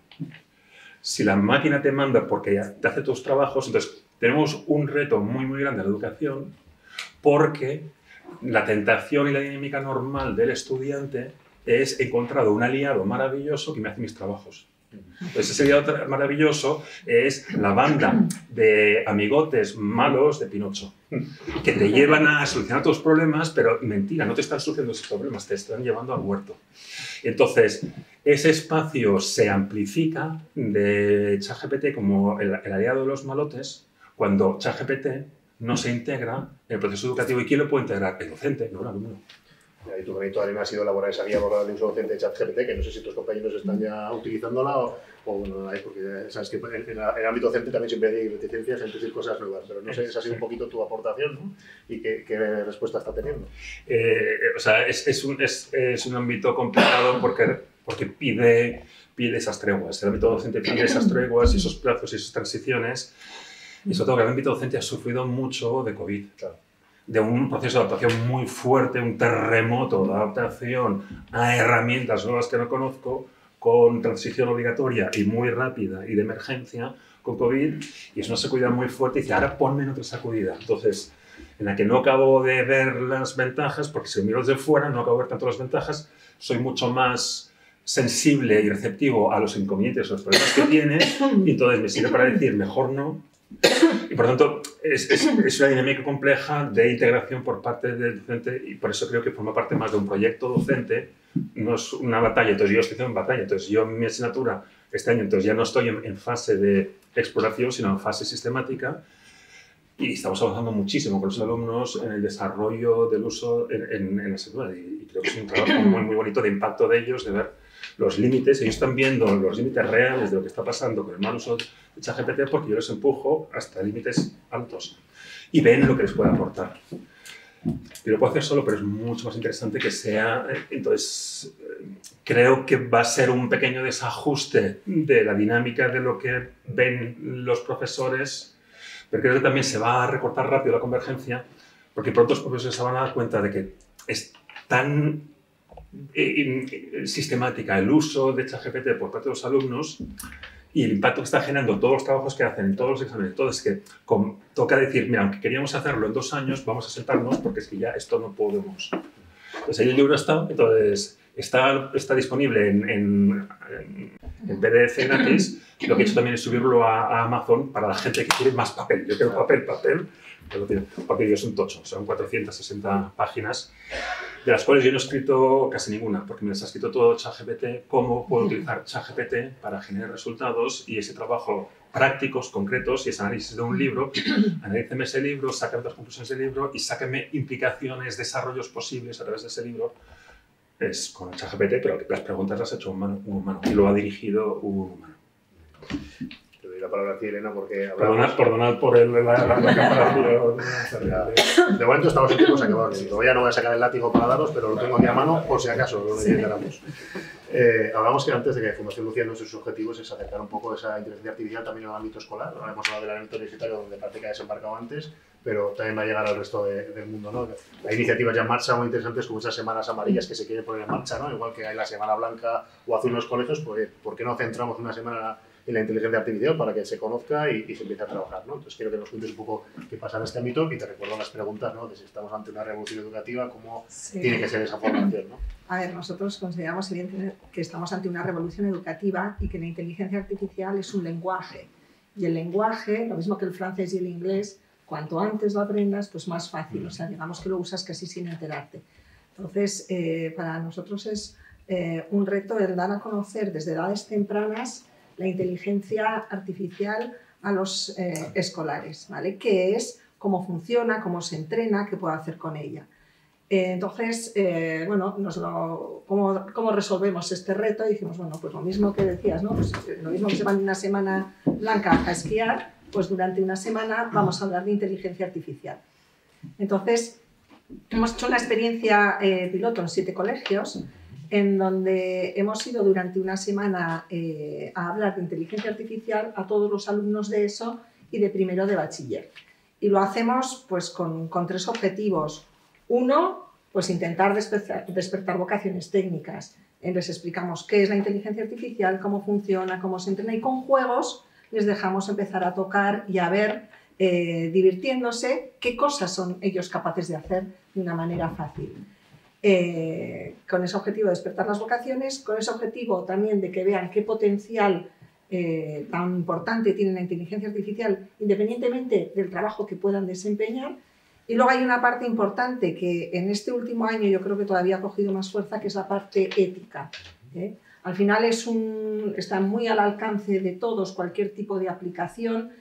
Speaker 5: Si la máquina te manda porque te hace tus trabajos, entonces tenemos un reto muy, muy grande en la educación porque la tentación y la dinámica normal del estudiante es encontrar un aliado maravilloso que me hace mis trabajos. Entonces ese aliado maravilloso es la banda de amigotes malos de Pinocho, que te llevan a solucionar tus problemas, pero mentira, no te están solucionando esos problemas, te están llevando al huerto. Entonces, ese espacio se amplifica de ChatGPT como el, el aliado de los malotes cuando ChatGPT no se integra en el proceso educativo. ¿Y quién lo puede integrar? El docente, no el alumno.
Speaker 1: Y tu granito de arena ha sido elaborar esa guía para el uso docente de ChatGPT, que no sé si tus compañeros están ya utilizándola o, o bueno, porque sabes que en, en, en el ámbito docente también siempre hay reticencias en decir cosas nuevas, pero no sé, esa ha sido un poquito tu aportación, ¿no? Y qué, qué respuesta está teniendo.
Speaker 5: Eh, o sea, es, es, un, es, es un ámbito complicado porque, porque pide, pide esas treguas. El ámbito docente pide esas treguas y esos plazos y esas transiciones. Y sobre todo que el ámbito docente ha sufrido mucho de COVID. Claro. De un proceso de adaptación muy fuerte, un terremoto de adaptación a herramientas nuevas que no conozco, con transición obligatoria y muy rápida y de emergencia con COVID, y eso no se cuida muy fuerte y dice, ahora ponme en otra sacudida. Entonces, en la que no acabo de ver las ventajas, porque si miro desde fuera no acabo de ver tanto las ventajas, soy mucho más sensible y receptivo a los inconvenientes o los problemas que tiene, y entonces me sirve para decir, mejor no. Y por lo tanto, es, es, es una dinámica compleja de integración por parte del docente y por eso creo que forma parte más de un proyecto docente, no es una batalla. Entonces yo estoy haciendo batalla, entonces yo en mi asignatura este año entonces ya no estoy en, en fase de exploración, sino en fase sistemática y estamos avanzando muchísimo con los alumnos en el desarrollo del uso en, en, en la asignatura y, y creo que es un trabajo muy, muy bonito de impacto de ellos, de ver los límites, ellos están viendo los límites reales de lo que está pasando con el mal uso de ChatGPT porque yo les empujo hasta límites altos y ven lo que les puede aportar. Yo lo puedo hacer solo, pero es mucho más interesante que sea, entonces creo que va a ser un pequeño desajuste de la dinámica de lo que ven los profesores, pero creo que también se va a recortar rápido la convergencia porque pronto los profesores se van a dar cuenta de que es tan sistemática el uso de ChatGPT por parte de los alumnos y el impacto que está generando todos los trabajos que hacen en todos los exámenes. Entonces, que con, toca decir, mira, aunque queríamos hacerlo en dos años, vamos a sentarnos porque es que ya esto no podemos. Entonces, ahí el libro está, entonces Está, está disponible en, en, en P D F gratis. Lo que he hecho también es subirlo a, a Amazon para la gente que quiere más papel. Yo quiero papel, papel. Porque yo son tocho, son cuatrocientas sesenta páginas, de las cuales yo no he escrito casi ninguna, porque me las ha escrito todo ChatGPT, cómo puedo utilizar ChatGPT para generar resultados y ese trabajo prácticos, concretos, y ese análisis de un libro. Analíceme ese libro, sácame las conclusiones del libro y sácame implicaciones, desarrollos posibles a través de ese libro. Es con ChatGPT, pero las preguntas las ha hecho un humano, un humano y lo ha dirigido un humano.
Speaker 1: Te doy la palabra a ti, Elena, porque
Speaker 5: hablamos... Perdonad, perdonad por el, la, la, la comparación.
Speaker 1: De momento estamos en tiempos acabados. Todavía no voy a sacar el látigo para daros, pero lo tengo aquí a mano por si acaso lo necesitáramos. Eh, hablamos que antes de que Fundación Lucía, uno de sus objetivos es acercar un poco esa inteligencia artificial también en el ámbito escolar. Ahora hemos hablado del ámbito universitario, donde parece que ha desembarcado antes, pero también va a llegar al resto de, del mundo, ¿no? Hay iniciativas ya en marcha muy interesantes como esas semanas amarillas que se quieren poner en marcha, ¿no? Igual que hay la semana blanca o azul en los colegios, pues ¿por qué no centramos una semana en la inteligencia artificial para que se conozca y, y se empiece a trabajar, ¿no? Entonces quiero que nos cuentes un poco qué pasa en este ámbito y te recuerdo las preguntas, ¿no? De si estamos ante una revolución educativa, cómo sí. tiene que ser esa formación, ¿no?
Speaker 4: A ver, nosotros consideramos evidentemente que estamos ante una revolución educativa y que la inteligencia artificial es un lenguaje. Y el lenguaje, lo mismo que el francés y el inglés, cuanto antes lo aprendas, pues más fácil. O sea, digamos que lo usas casi sin enterarte. Entonces, eh, para nosotros es eh, un reto el dar a conocer desde edades tempranas la inteligencia artificial a los eh, escolares, ¿vale? ¿Qué es? ¿Cómo funciona? ¿Cómo se entrena? ¿Qué puedo hacer con ella? Eh, entonces, eh, bueno, nos lo, ¿cómo, ¿cómo resolvemos este reto? Y dijimos, bueno, pues lo mismo que decías, ¿no? Pues lo mismo que se van una semana blanca a esquiar, pues durante una semana vamos a hablar de inteligencia artificial. Entonces, hemos hecho una experiencia eh, piloto en siete colegios, en donde hemos ido durante una semana eh, a hablar de inteligencia artificial a todos los alumnos de ESO y de primero de bachiller. Y lo hacemos pues, con, con tres objetivos. Uno, pues intentar despertar, despertar vocaciones técnicas. Les explicamos qué es la inteligencia artificial, cómo funciona, cómo se entrena, y con juegos les dejamos empezar a tocar y a ver, eh, divirtiéndose, qué cosas son ellos capaces de hacer de una manera fácil. Eh, con ese objetivo de despertar las vocaciones, con ese objetivo también de que vean qué potencial eh, tan importante tiene la inteligencia artificial independientemente del trabajo que puedan desempeñar. Y luego hay una parte importante que en este último año yo creo que todavía ha cogido más fuerza, que es la parte ética, ¿eh? Al final es un, está muy al alcance de todos cualquier tipo de aplicación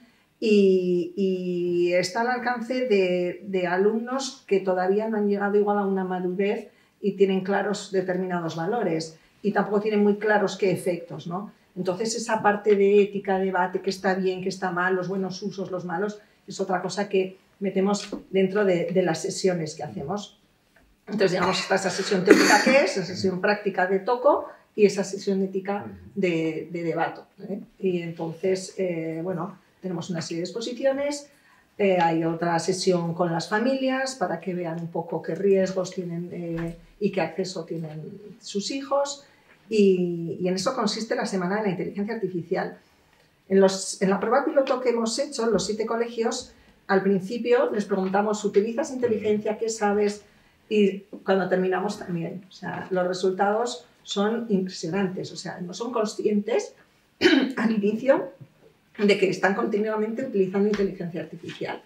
Speaker 4: y, y está al alcance de, de alumnos que todavía no han llegado igual a una madurez y tienen claros determinados valores y tampoco tienen muy claros qué efectos, ¿no? Entonces esa parte de ética, debate, qué está bien, qué está mal, los buenos usos, los malos, es otra cosa que metemos dentro de, de las sesiones que hacemos. Entonces, digamos, está esa sesión teórica que es, esa sesión práctica de toco y esa sesión ética de, de debate, ¿eh? Y entonces, eh, bueno, tenemos una serie de exposiciones, eh, hay otra sesión con las familias para que vean un poco qué riesgos tienen eh, y qué acceso tienen sus hijos, y, y en eso consiste la Semana de la Inteligencia Artificial. En, los, en la prueba piloto que hemos hecho, en los siete colegios, al principio les preguntamos, ¿utilizas inteligencia? ¿Qué sabes? Y cuando terminamos también. O sea, los resultados son impresionantes. O sea, no son conscientes al inicio de que están continuamente utilizando inteligencia artificial.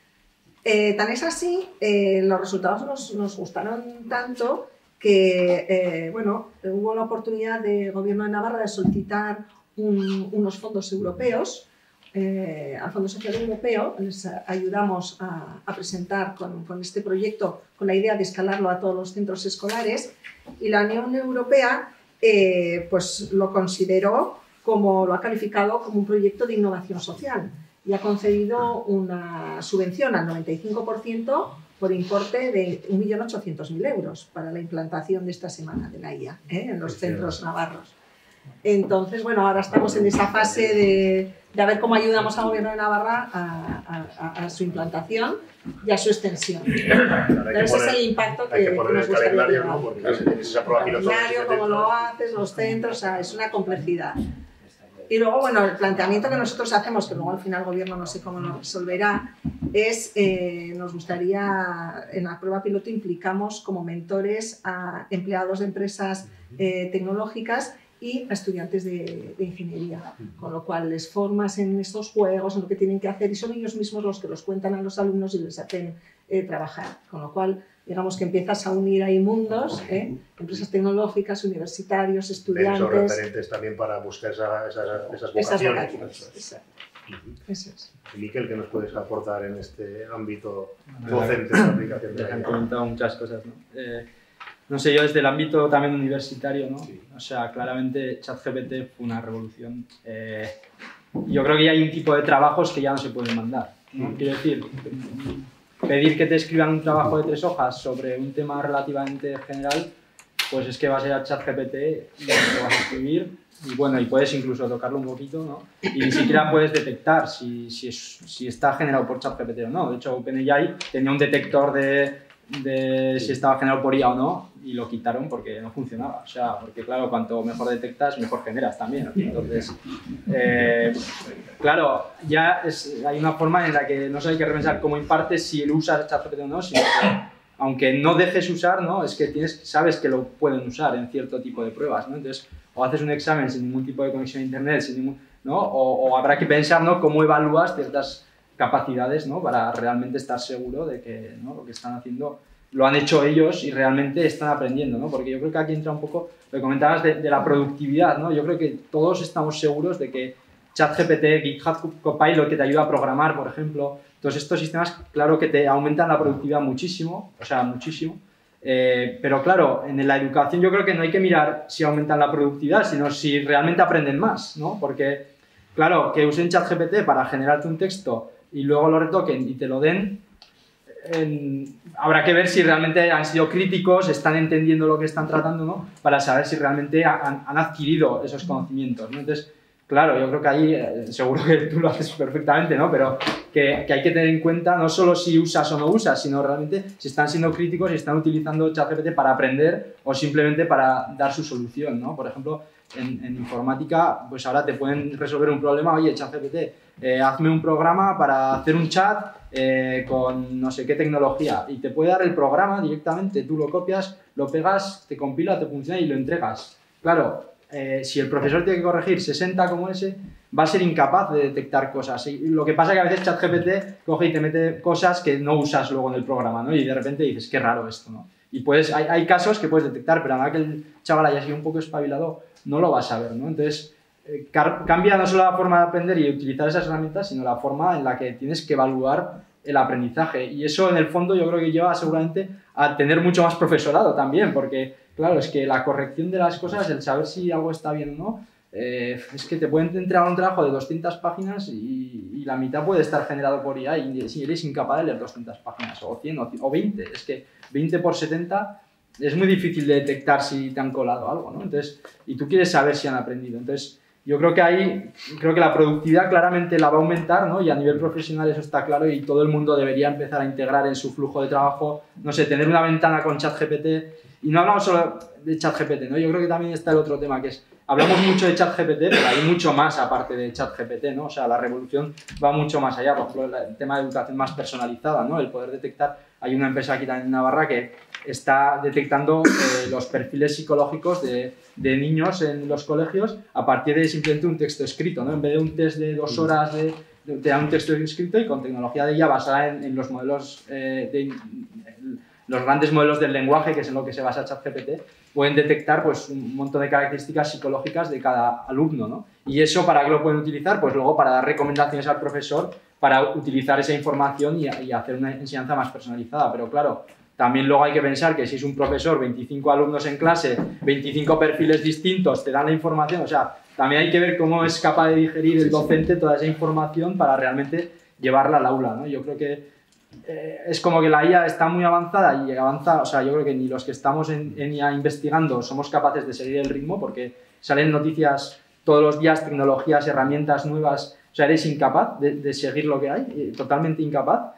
Speaker 4: Eh, tan es así, eh, los resultados nos, nos gustaron tanto que, eh, bueno, hubo la oportunidad del Gobierno de Navarra de solicitar un, unos fondos europeos. Eh, al Fondo Social Europeo les ayudamos a, a presentar con, con este proyecto con la idea de escalarlo a todos los centros escolares, y la Unión Europea eh, pues lo consideró como, lo ha calificado como un proyecto de innovación social y ha concedido una subvención al noventa y cinco por ciento por importe de un millón ochocientos mil euros para la implantación de esta semana de la I A ¿eh? en los centros navarros. Entonces, bueno, ahora estamos en esa fase de, de a ver cómo ayudamos al Gobierno de Navarra a, a, a su implantación y a su extensión. Pero ese es el impacto que,
Speaker 1: hay que poner
Speaker 4: que nos
Speaker 1: el
Speaker 4: gustaría
Speaker 1: calendario,
Speaker 4: llevar.
Speaker 1: ¿no? Porque si tienes esa prueba piloto,
Speaker 4: El calendario, cómo lo haces, los centros, o sea, es una complejidad. Y luego, bueno, el planteamiento que nosotros hacemos, que luego al final el Gobierno no sé cómo lo resolverá, es, eh, nos gustaría, en la prueba piloto implicamos como mentores a empleados de empresas eh, tecnológicas y a estudiantes de, de ingeniería, con lo cual les formas en estos juegos, en lo que tienen que hacer, y son ellos mismos los que los cuentan a los alumnos y les hacen eh, trabajar, con lo cual digamos que empiezas a unir ahí mundos, ¿eh? Empresas tecnológicas, universitarios, estudiantes.
Speaker 1: Son referentes también para buscar esa, esa, esas vocaciones.
Speaker 4: Esas vocaciones, exacto. Eso es.
Speaker 1: Y Miquel, ¿qué nos puedes aportar en este ámbito docente de la aplicación de la
Speaker 2: Ya han
Speaker 1: I A?
Speaker 2: comentado muchas cosas, ¿no? Eh, no sé, yo desde el ámbito también universitario, ¿no?
Speaker 1: Sí.
Speaker 2: O sea, claramente ChatGPT fue una revolución. Eh, yo creo que ya hay un tipo de trabajos que ya no se pueden mandar, ¿no? Quiero decir, pedir que te escriban un trabajo de tres hojas sobre un tema relativamente general, pues es que vas a ir a ChatGPT y lo vas a escribir. Y bueno, y puedes incluso tocarlo un poquito, ¿no? Y ni siquiera puedes detectar si, si, es, si está generado por ChatGPT o no. De hecho, OpenAI tenía un detector de, de si estaba generado por I A o no, y lo quitaron porque no funcionaba. O sea, porque claro, cuanto mejor detectas, mejor generas también. Entonces, eh, claro, ya es, hay una forma en la que no solo hay que repensar cómo impartes si usas ChatGPT o no, sino que aunque no dejes usar, ¿no? Es que tienes, sabes que lo pueden usar en cierto tipo de pruebas, ¿no? Entonces, o haces un examen sin ningún tipo de conexión a internet, sin ningún, ¿no? o, o habrá que pensar, ¿no?, cómo evalúas ciertas capacidades, ¿no?, para realmente estar seguro de que, ¿no?, lo que están haciendo lo han hecho ellos y realmente están aprendiendo, ¿no? Porque yo creo que aquí entra un poco lo que comentabas de, de la productividad, ¿no? Yo creo que todos estamos seguros de que ChatGPT, GitHub Copilot, que te ayuda a programar, por ejemplo, todos estos sistemas, claro que te aumentan la productividad muchísimo, o sea, muchísimo. Eh, pero claro, en la educación yo creo que no hay que mirar si aumentan la productividad, sino si realmente aprenden más, ¿no? Porque, claro, que usen ChatGPT para generarte un texto y luego lo retoquen y te lo den, eh, habrá que ver si realmente han sido críticos, están entendiendo lo que están tratando, ¿no? Para saber si realmente han, han adquirido esos conocimientos, ¿no? Entonces, claro, yo creo que ahí, eh, seguro que tú lo haces perfectamente, ¿no? Pero que, que hay que tener en cuenta no solo si usas o no usas, sino realmente si están siendo críticos y están utilizando ChatGPT para aprender o simplemente para dar su solución, ¿no? Por ejemplo, en, en informática, pues ahora te pueden resolver un problema, oye, ChatGPT, eh, hazme un programa para hacer un chat eh, con no sé qué tecnología, y te puede dar el programa directamente, tú lo copias, lo pegas, te compila, te funciona y lo entregas. Claro, Eh, si el profesor tiene que corregir sesenta como ese, va a ser incapaz de detectar cosas. Y lo que pasa es que a veces ChatGPT coge y te mete cosas que no usas luego en el programa, ¿no? Y de repente dices, qué raro esto, ¿no? Y puedes, hay, hay casos que puedes detectar, pero a nada que el chaval haya sido un poco espabilado, no lo vas a ver, ¿no? Entonces, eh, cambia no solo la forma de aprender y utilizar esas herramientas, sino la forma en la que tienes que evaluar el aprendizaje. Y eso, en el fondo, yo creo que lleva seguramente a tener mucho más profesorado también, porque claro, es que la corrección de las cosas, el saber si algo está bien o no, eh, es que te pueden entregar un trabajo de doscientas páginas y, y la mitad puede estar generado por I A y si eres incapaz de leer doscientas páginas, o cien, o veinte. Es que veinte por setenta es muy difícil de detectar si te han colado algo, ¿no? Entonces, y tú quieres saber si han aprendido. Entonces, yo creo que ahí, creo que la productividad claramente la va a aumentar, ¿no? Y a nivel profesional eso está claro y todo el mundo debería empezar a integrar en su flujo de trabajo, no sé, tener una ventana con ChatGPT. Y no hablamos solo de ChatGPT, ¿no? Yo creo que también está el otro tema, que es, hablamos mucho de ChatGPT, pero hay mucho más aparte de ChatGPT, ¿no? O sea, la revolución va mucho más allá, por ejemplo, el tema de educación más personalizada, ¿no? El poder detectar, hay una empresa aquí también en Navarra que está detectando eh, los perfiles psicológicos de, de niños en los colegios a partir de simplemente un texto escrito, ¿no? En vez de un test de dos horas de, de, te da un texto escrito y con tecnología de I A basada en, en los modelos eh, de... En, los grandes modelos del lenguaje, que es en lo que se basa ChatGPT, pueden detectar pues, un montón de características psicológicas de cada alumno, ¿no? Y eso, ¿para qué lo pueden utilizar? Pues luego para dar recomendaciones al profesor para utilizar esa información y, y hacer una enseñanza más personalizada. Pero claro, también luego hay que pensar que si es un profesor, veinticinco alumnos en clase, veinticinco perfiles distintos, te dan la información, o sea, también hay que ver cómo es capaz de digerir el docente toda esa información para realmente llevarla al aula, ¿no? Yo creo que Eh, es como que la I A está muy avanzada y avanza, o sea, yo creo que ni los que estamos en, en I A investigando somos capaces de seguir el ritmo porque salen noticias todos los días, tecnologías, herramientas nuevas sea, eres incapaz de, de seguir lo que hay, totalmente incapaz.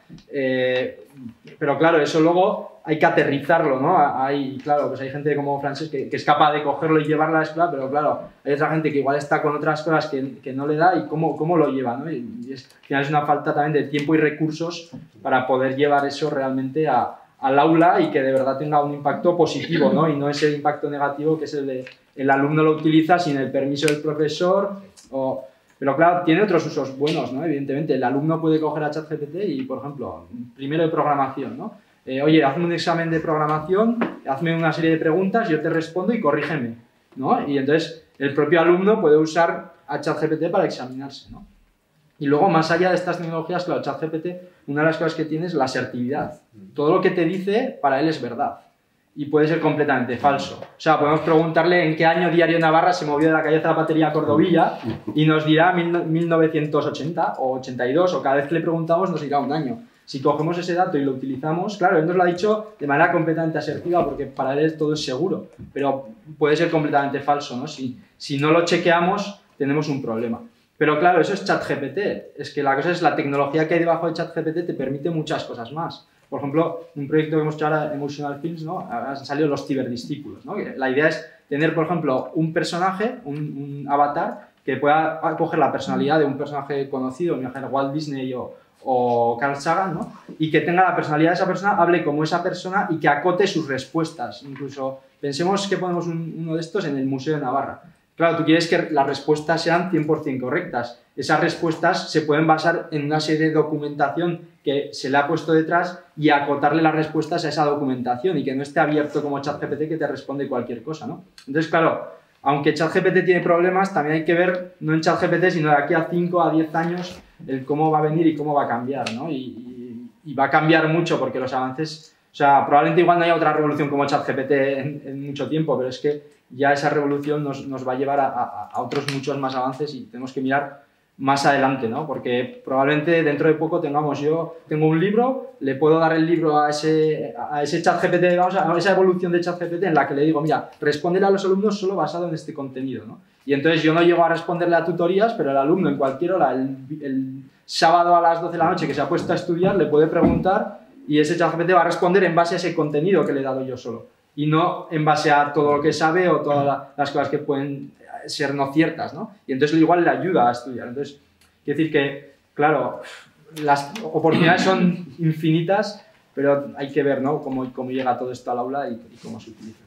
Speaker 2: Eh, pero claro, eso luego hay que aterrizarlo, ¿no? Hay, claro, pues hay gente como Francesc que, que es capaz de cogerlo y llevarlo a la escuela, pero claro, hay otra gente que igual está con otras cosas que, que no le da y cómo, cómo lo lleva, ¿no? Y, y es, al final es una falta también de tiempo y recursos para poder llevar eso realmente a, al aula y que de verdad tenga un impacto positivo, ¿no? Y no ese impacto negativo que es el de el alumno lo utiliza sin el permiso del profesor. O, pero claro, tiene otros usos buenos, ¿no? Evidentemente, el alumno puede coger a ChatGPT y, por ejemplo, primero de programación, ¿no? Eh, oye, hazme un examen de programación, hazme una serie de preguntas, yo te respondo y corrígeme, ¿no? Y entonces el propio alumno puede usar a ChatGPT para examinarse, ¿no? Y luego, más allá de estas tecnologías, claro, ChatGPT, una de las cosas que tiene es la asertividad. Todo lo que te dice, para él es verdad. Y puede ser completamente falso. O sea, podemos preguntarle en qué año Diario Navarra se movió de la calle Zapatería a Cordovilla y nos dirá mil novecientos ochenta o ochenta y dos, o cada vez que le preguntamos nos dirá un año. Si cogemos ese dato y lo utilizamos, claro, él nos lo ha dicho de manera completamente asertiva porque para él todo es seguro, pero puede ser completamente falso, ¿no? Si, si no lo chequeamos, tenemos un problema. Pero claro, eso es ChatGPT. Es que la cosa es la tecnología que hay debajo de ChatGPT te permite muchas cosas más. Por ejemplo, un proyecto que hemos hecho ahora, Emotional Films, ¿no? Han salido los ciberdiscípulos, ¿no? La idea es tener, por ejemplo, un personaje, un, un avatar, que pueda coger la personalidad de un personaje conocido, imagínate Walt Disney o, o Carl Sagan, ¿no? Y que tenga la personalidad de esa persona, hable como esa persona y que acote sus respuestas. Incluso pensemos que ponemos un, uno de estos en el Museo de Navarra. Claro, tú quieres que las respuestas sean cien por cien correctas. Esas respuestas se pueden basar en una serie de documentación que se le ha puesto detrás y acotarle las respuestas a esa documentación y que no esté abierto como ChatGPT que te responde cualquier cosa, ¿no? Entonces, claro, aunque ChatGPT tiene problemas, también hay que ver, no en ChatGPT, sino de aquí a cinco a diez años, el cómo va a venir y cómo va a cambiar, ¿no? Y, y, y va a cambiar mucho porque los avances... O sea, probablemente igual no haya otra revolución como ChatGPT en, en mucho tiempo, pero es que ya esa revolución nos, nos va a llevar a, a, a otros muchos más avances y tenemos que mirar más adelante, ¿no? Porque probablemente dentro de poco tengamos, yo tengo un libro, le puedo dar el libro a ese, a ese ChatGPT, vamos a, a esa evolución de ChatGPT en la que le digo, mira, respóndele a los alumnos solo basado en este contenido, ¿no? Y entonces yo no llego a responderle a tutorías, pero el alumno en cualquier hora, el, el sábado a las doce de la noche que se ha puesto a estudiar, le puede preguntar y ese ChatGPT va a responder en base a ese contenido que le he dado yo solo. Y no en base a todo lo que sabe o todas las cosas que pueden ser no ciertas, ¿no? Y entonces igual le ayuda a estudiar. Entonces, quiero decir que, claro, las oportunidades son infinitas, pero hay que ver, ¿no? Cómo, cómo llega todo esto al aula y, y cómo se utiliza.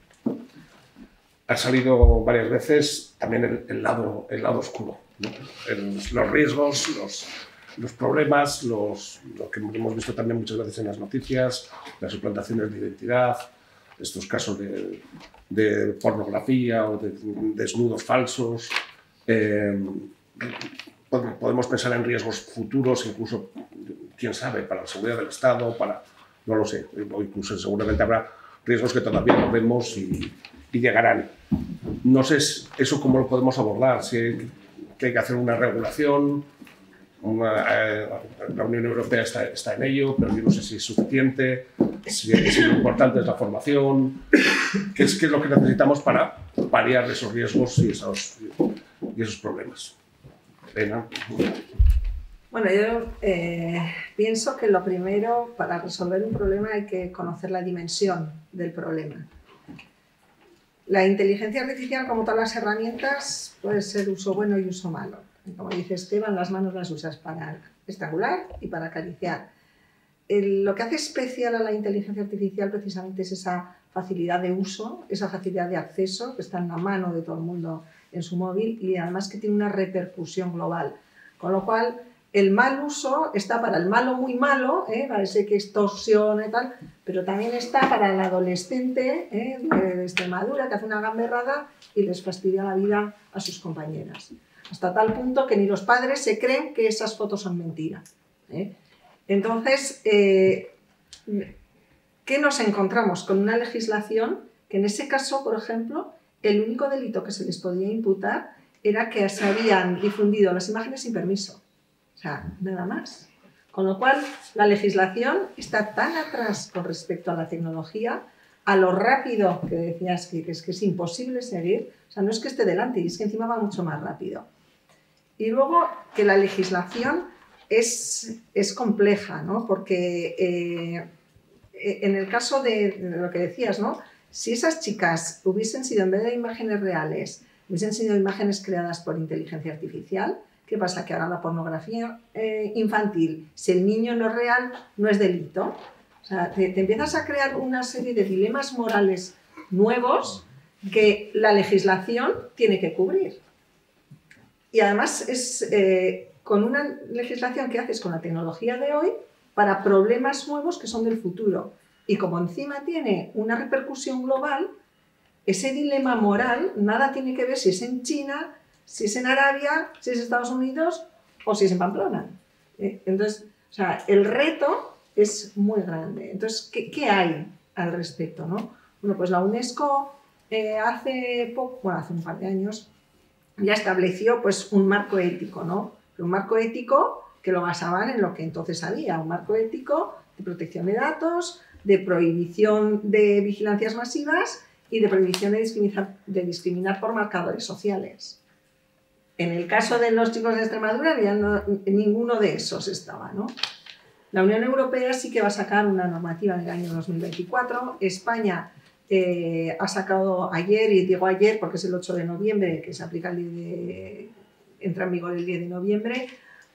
Speaker 3: Ha salido varias veces también el, el, lado, el lado oscuro, ¿no? El, los riesgos, los, los problemas, los, lo que hemos visto también muchas veces en las noticias, las suplantaciones de identidad, estos casos de, de pornografía o de desnudos falsos. Eh, podemos pensar en riesgos futuros, incluso, quién sabe, para la seguridad del Estado, para, no lo sé, o incluso seguramente habrá riesgos que todavía no vemos y, y llegarán. No sé eso cómo lo podemos abordar, si hay, que hay que hacer una regulación. Una, eh, la Unión Europea está, está en ello, pero yo no sé si es suficiente, si, si lo importante es la formación, qué es, qué es lo que necesitamos para paliar esos riesgos y esos, y esos problemas. Elena.
Speaker 4: Bueno, yo eh, pienso que lo primero, para resolver un problema hay que conocer la dimensión del problema. La inteligencia artificial, como todas las herramientas, puede ser uso bueno y uso malo. Como dice Esteban, las manos las usas para estrangular y para acariciar. El, lo que hace especial a la inteligencia artificial precisamente es esa facilidad de uso, esa facilidad de acceso que está en la mano de todo el mundo en su móvil y además que tiene una repercusión global. Con lo cual, el mal uso está para el malo muy malo, ¿eh? Para ese que extorsiona y tal, pero también está para el adolescente ¿eh? de Extremadura que hace una gamberrada y les fastidia la vida a sus compañeras. Hasta tal punto que ni los padres se creen que esas fotos son mentiras, ¿eh? Entonces, eh, ¿qué nos encontramos? Con una legislación que en ese caso, por ejemplo, el único delito que se les podía imputar era que se habían difundido las imágenes sin permiso. O sea, nada más. Con lo cual, la legislación está tan atrás con respecto a la tecnología, a lo rápido que decías que es, que es imposible seguir. O sea, no es que esté delante, es que encima va mucho más rápido. Y luego que la legislación es, es compleja, ¿no? Porque eh, en el caso de, de lo que decías, ¿no? Si esas chicas hubiesen sido, en vez de imágenes reales, hubiesen sido imágenes creadas por inteligencia artificial, ¿qué pasa? Que ahora la pornografía eh, infantil, si el niño no es real, no es delito. O sea, te, te empiezas a crear una serie de dilemas morales nuevos que la legislación tiene que cubrir. Y además es eh, con una legislación que haces con la tecnología de hoy para problemas nuevos que son del futuro. Y como encima tiene una repercusión global, ese dilema moral nada tiene que ver si es en China, si es en Arabia, si es en Estados Unidos o si es en Pamplona. ¿Eh? Entonces, o sea, el reto es muy grande. Entonces, ¿qué, qué hay al respecto, ¿no? Bueno, pues la UNESCO eh, hace poco, bueno, hace un par de años, ya estableció pues un marco ético, ¿no? Un marco ético que lo basaban en lo que entonces había, un marco ético de protección de datos, de prohibición de vigilancias masivas y de prohibición de discriminar, de discriminar por marcadores sociales. En el caso de los chicos de Extremadura, ya no, ninguno de esos estaba, ¿no? La Unión Europea sí que va a sacar una normativa en el año dos mil veinticuatro. España eh, ha sacado ayer, y digo ayer porque es el ocho de noviembre, que se aplica el diez de, entra en vigor el diez de noviembre,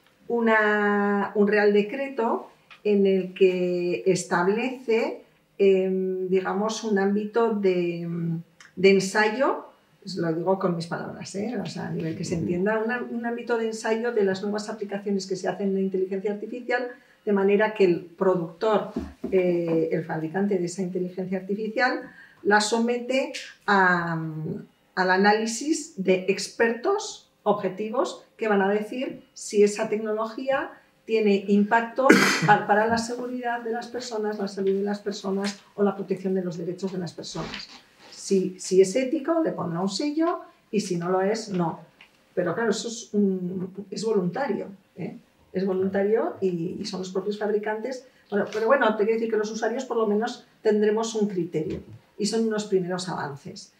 Speaker 4: una, un Real Decreto en el que establece, eh, digamos, un ámbito de, de ensayo, lo digo con mis palabras, ¿eh? O sea, a nivel que se entienda, una, un ámbito de ensayo de las nuevas aplicaciones que se hacen en la inteligencia artificial, de manera que el productor, eh, el fabricante de esa inteligencia artificial, la somete a, al análisis de expertos objetivos que van a decir si esa tecnología tiene impacto para la seguridad de las personas, la salud de las personas o la protección de los derechos de las personas. Si, si es ético, le pondrá un sello, y si no lo es, no. Pero claro, eso es, un, es voluntario, ¿eh? Es voluntario y, y son los propios fabricantes. Bueno, pero bueno, te quiero decir que los usuarios por lo menos tendremos un criterio y son unos primeros avances.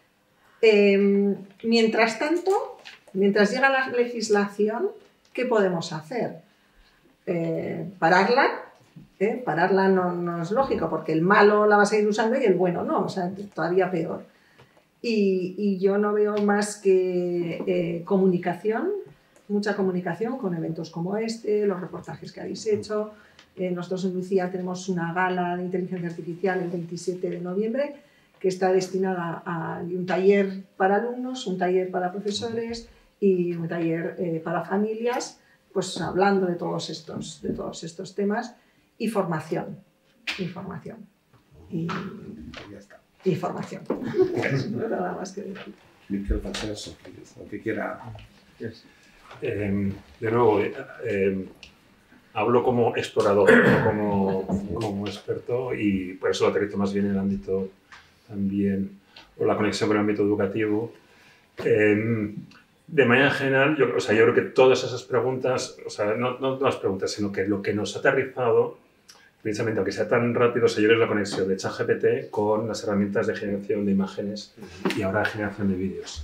Speaker 4: Eh, mientras tanto, mientras llega la legislación, ¿qué podemos hacer? Eh, pararla, ¿eh? Pararla no, no es lógico, porque el malo la va a seguir usando y el bueno no, o sea, todavía peor. Y, y yo no veo más que eh, comunicación, mucha comunicación con eventos como este, los reportajes que habéis hecho. Eh, nosotros en Lucía tenemos una gala de inteligencia artificial el veintisiete de noviembre que está destinada a un taller para alumnos, un taller para profesores y un taller eh, para familias, pues hablando de todos estos, de todos estos temas, y formación, y formación, y,
Speaker 3: Ya está.
Speaker 4: y formación. No nada más que decir.
Speaker 3: Miquel Francesc, lo que quiera.
Speaker 5: Eh, de nuevo, eh, eh, hablo como explorador, no como, como experto, y por eso lo aterrizo más bien en el ámbito también, o la conexión con el ámbito educativo. Eh, de manera general, yo, o sea, yo creo que todas esas preguntas, o sea, no, no las preguntas, sino que lo que nos ha aterrizado, precisamente aunque sea tan rápido, o sea, yo creo que es la conexión de ChatGPT con las herramientas de generación de imágenes y ahora de generación de vídeos.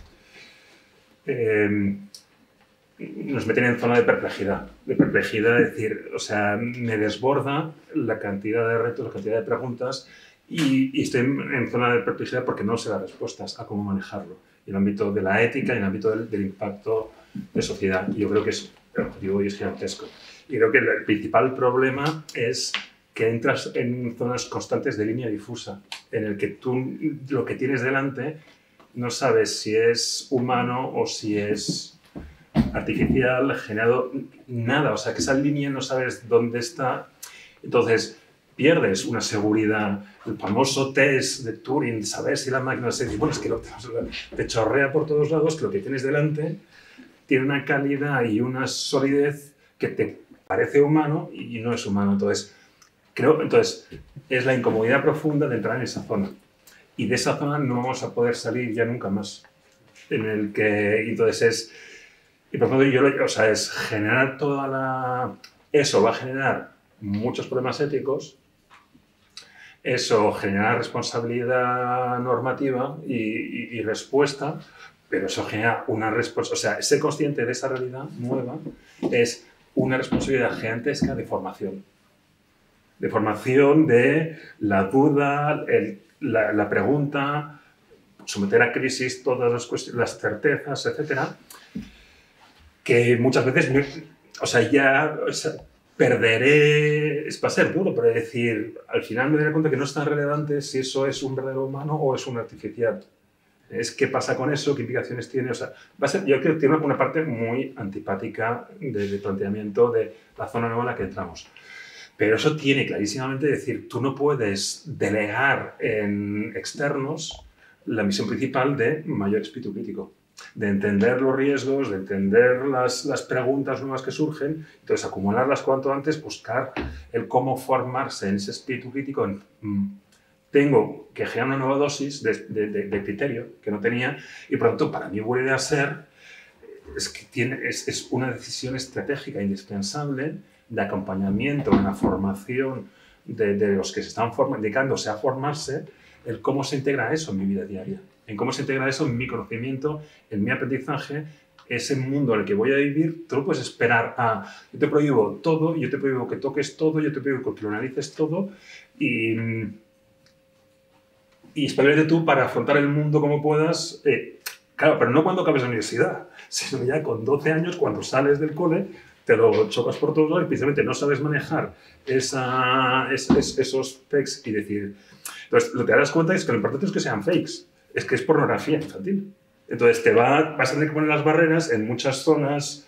Speaker 5: Eh, nos meten en zona de perplejidad, de perplejidad, es decir, o sea, me desborda la cantidad de retos, la cantidad de preguntas, y, y estoy en, en zona de perplejidad porque no sé las respuestas a cómo manejarlo. Y el ámbito de la ética y el ámbito del, del impacto de sociedad. Yo creo que es, el objetivo hoy es gigantesco. Y creo que el, el principal problema es que entras en zonas constantes de línea difusa, en el que tú lo que tienes delante no sabes si es humano o si es artificial, generado, nada. O sea, que esa línea no sabes dónde está. Entonces, pierdes una seguridad. El famoso test de Turing, saber si la máquina se dice, bueno, es que lo, te chorrea por todos lados, que lo que tienes delante tiene una calidad y una solidez que te parece humano y no es humano. Entonces, creo, entonces es la incomodidad profunda de entrar en esa zona. Y de esa zona no vamos a poder salir ya nunca más. En el que, entonces es, y por tanto, yo lo, o sea, es generar toda la, eso va a generar muchos problemas éticos. Eso genera responsabilidad normativa y, y, y respuesta, pero eso genera una responsabilidad, o sea, ser consciente de esa realidad nueva es una responsabilidad gigantesca de formación. De formación de la duda, el, la, la pregunta, someter a crisis todas las, las certezas, etcétera, que muchas veces, o sea, ya o sea, perderé, es para ser duro, pero decir, al final me daré cuenta que no es tan relevante si eso es un verdadero humano o es un artificial. Es qué pasa con eso, qué implicaciones tiene, o sea, va a ser, yo creo que tiene una parte muy antipática de, de planteamiento de la zona nueva en la que entramos. Pero eso tiene clarísimamente decir, tú no puedes delegar en externos la misión principal de mayor espíritu crítico, de entender los riesgos, de entender las, las preguntas nuevas que surgen, entonces acumularlas cuanto antes, buscar el cómo formarse en ese espíritu crítico. En, mm, tengo que generar una nueva dosis de, de, de, de criterio que no tenía y por lo tanto para mí buena idea ser es que tiene, es, es una decisión estratégica indispensable de acompañamiento en la formación de, de los que se están dedicándose a formarse, el cómo se integra eso en mi vida diaria, en cómo se integra eso en mi conocimiento, en mi aprendizaje, ese mundo en el que voy a vivir. Tú no puedes esperar a, yo te prohíbo todo, yo te prohíbo que toques todo, yo te prohíbo que lo analices todo y, y espérate tú para afrontar el mundo como puedas, eh, claro, pero no cuando acabes la universidad, sino ya con doce años, cuando sales del cole, te lo chocas por todos lados y precisamente no sabes manejar esa, es, es, esos fakes y decir... Entonces, lo que te das cuenta es que lo importante es que sean fakes, es que es pornografía infantil. Entonces, te va, vas a tener que poner las barreras en muchas zonas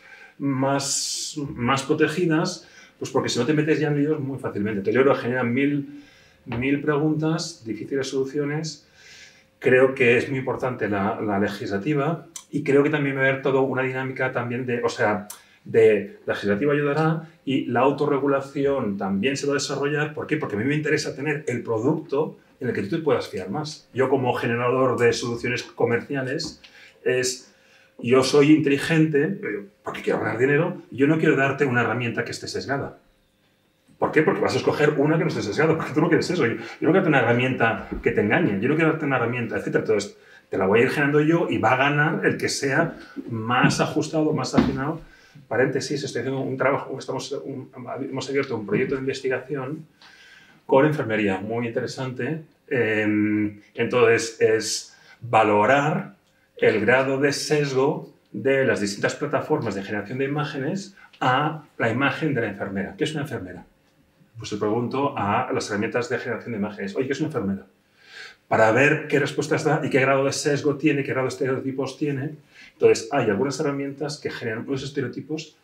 Speaker 5: más, más protegidas, pues porque si no te metes ya en líos muy fácilmente. Entonces, yo creo que generan mil, mil preguntas, difíciles soluciones. Creo que es muy importante la, la legislativa y creo que también va a haber toda una dinámica también de... O sea, de la legislativa ayudará y la autorregulación también se va a desarrollar. ¿Por qué? Porque a mí me interesa tener el producto en el que tú te puedas fiar más. Yo como generador de soluciones comerciales, es, yo soy inteligente porque quiero ganar dinero, yo no quiero darte una herramienta que esté sesgada. ¿Por qué? Porque vas a escoger una que no esté sesgada, porque tú no quieres eso. Yo, yo no quiero darte una herramienta que te engañe, yo no quiero darte una herramienta, etcétera. Entonces, te la voy a ir generando yo y va a ganar el que sea más ajustado, más afinado. Paréntesis, estoy haciendo un trabajo, estamos, un, hemos abierto un proyecto de investigación con enfermería muy interesante. Eh, entonces, es valorar el grado de sesgo de las distintas plataformas de generación de imágenes a la imagen de la enfermera. ¿Qué es una enfermera? Pues le pregunto a las herramientas de generación de imágenes, oye, ¿qué es una enfermera? Para ver qué respuestas da y qué grado de sesgo tiene, qué grado de estereotipos tiene. Entonces, hay algunas herramientas que generan unos estereotipos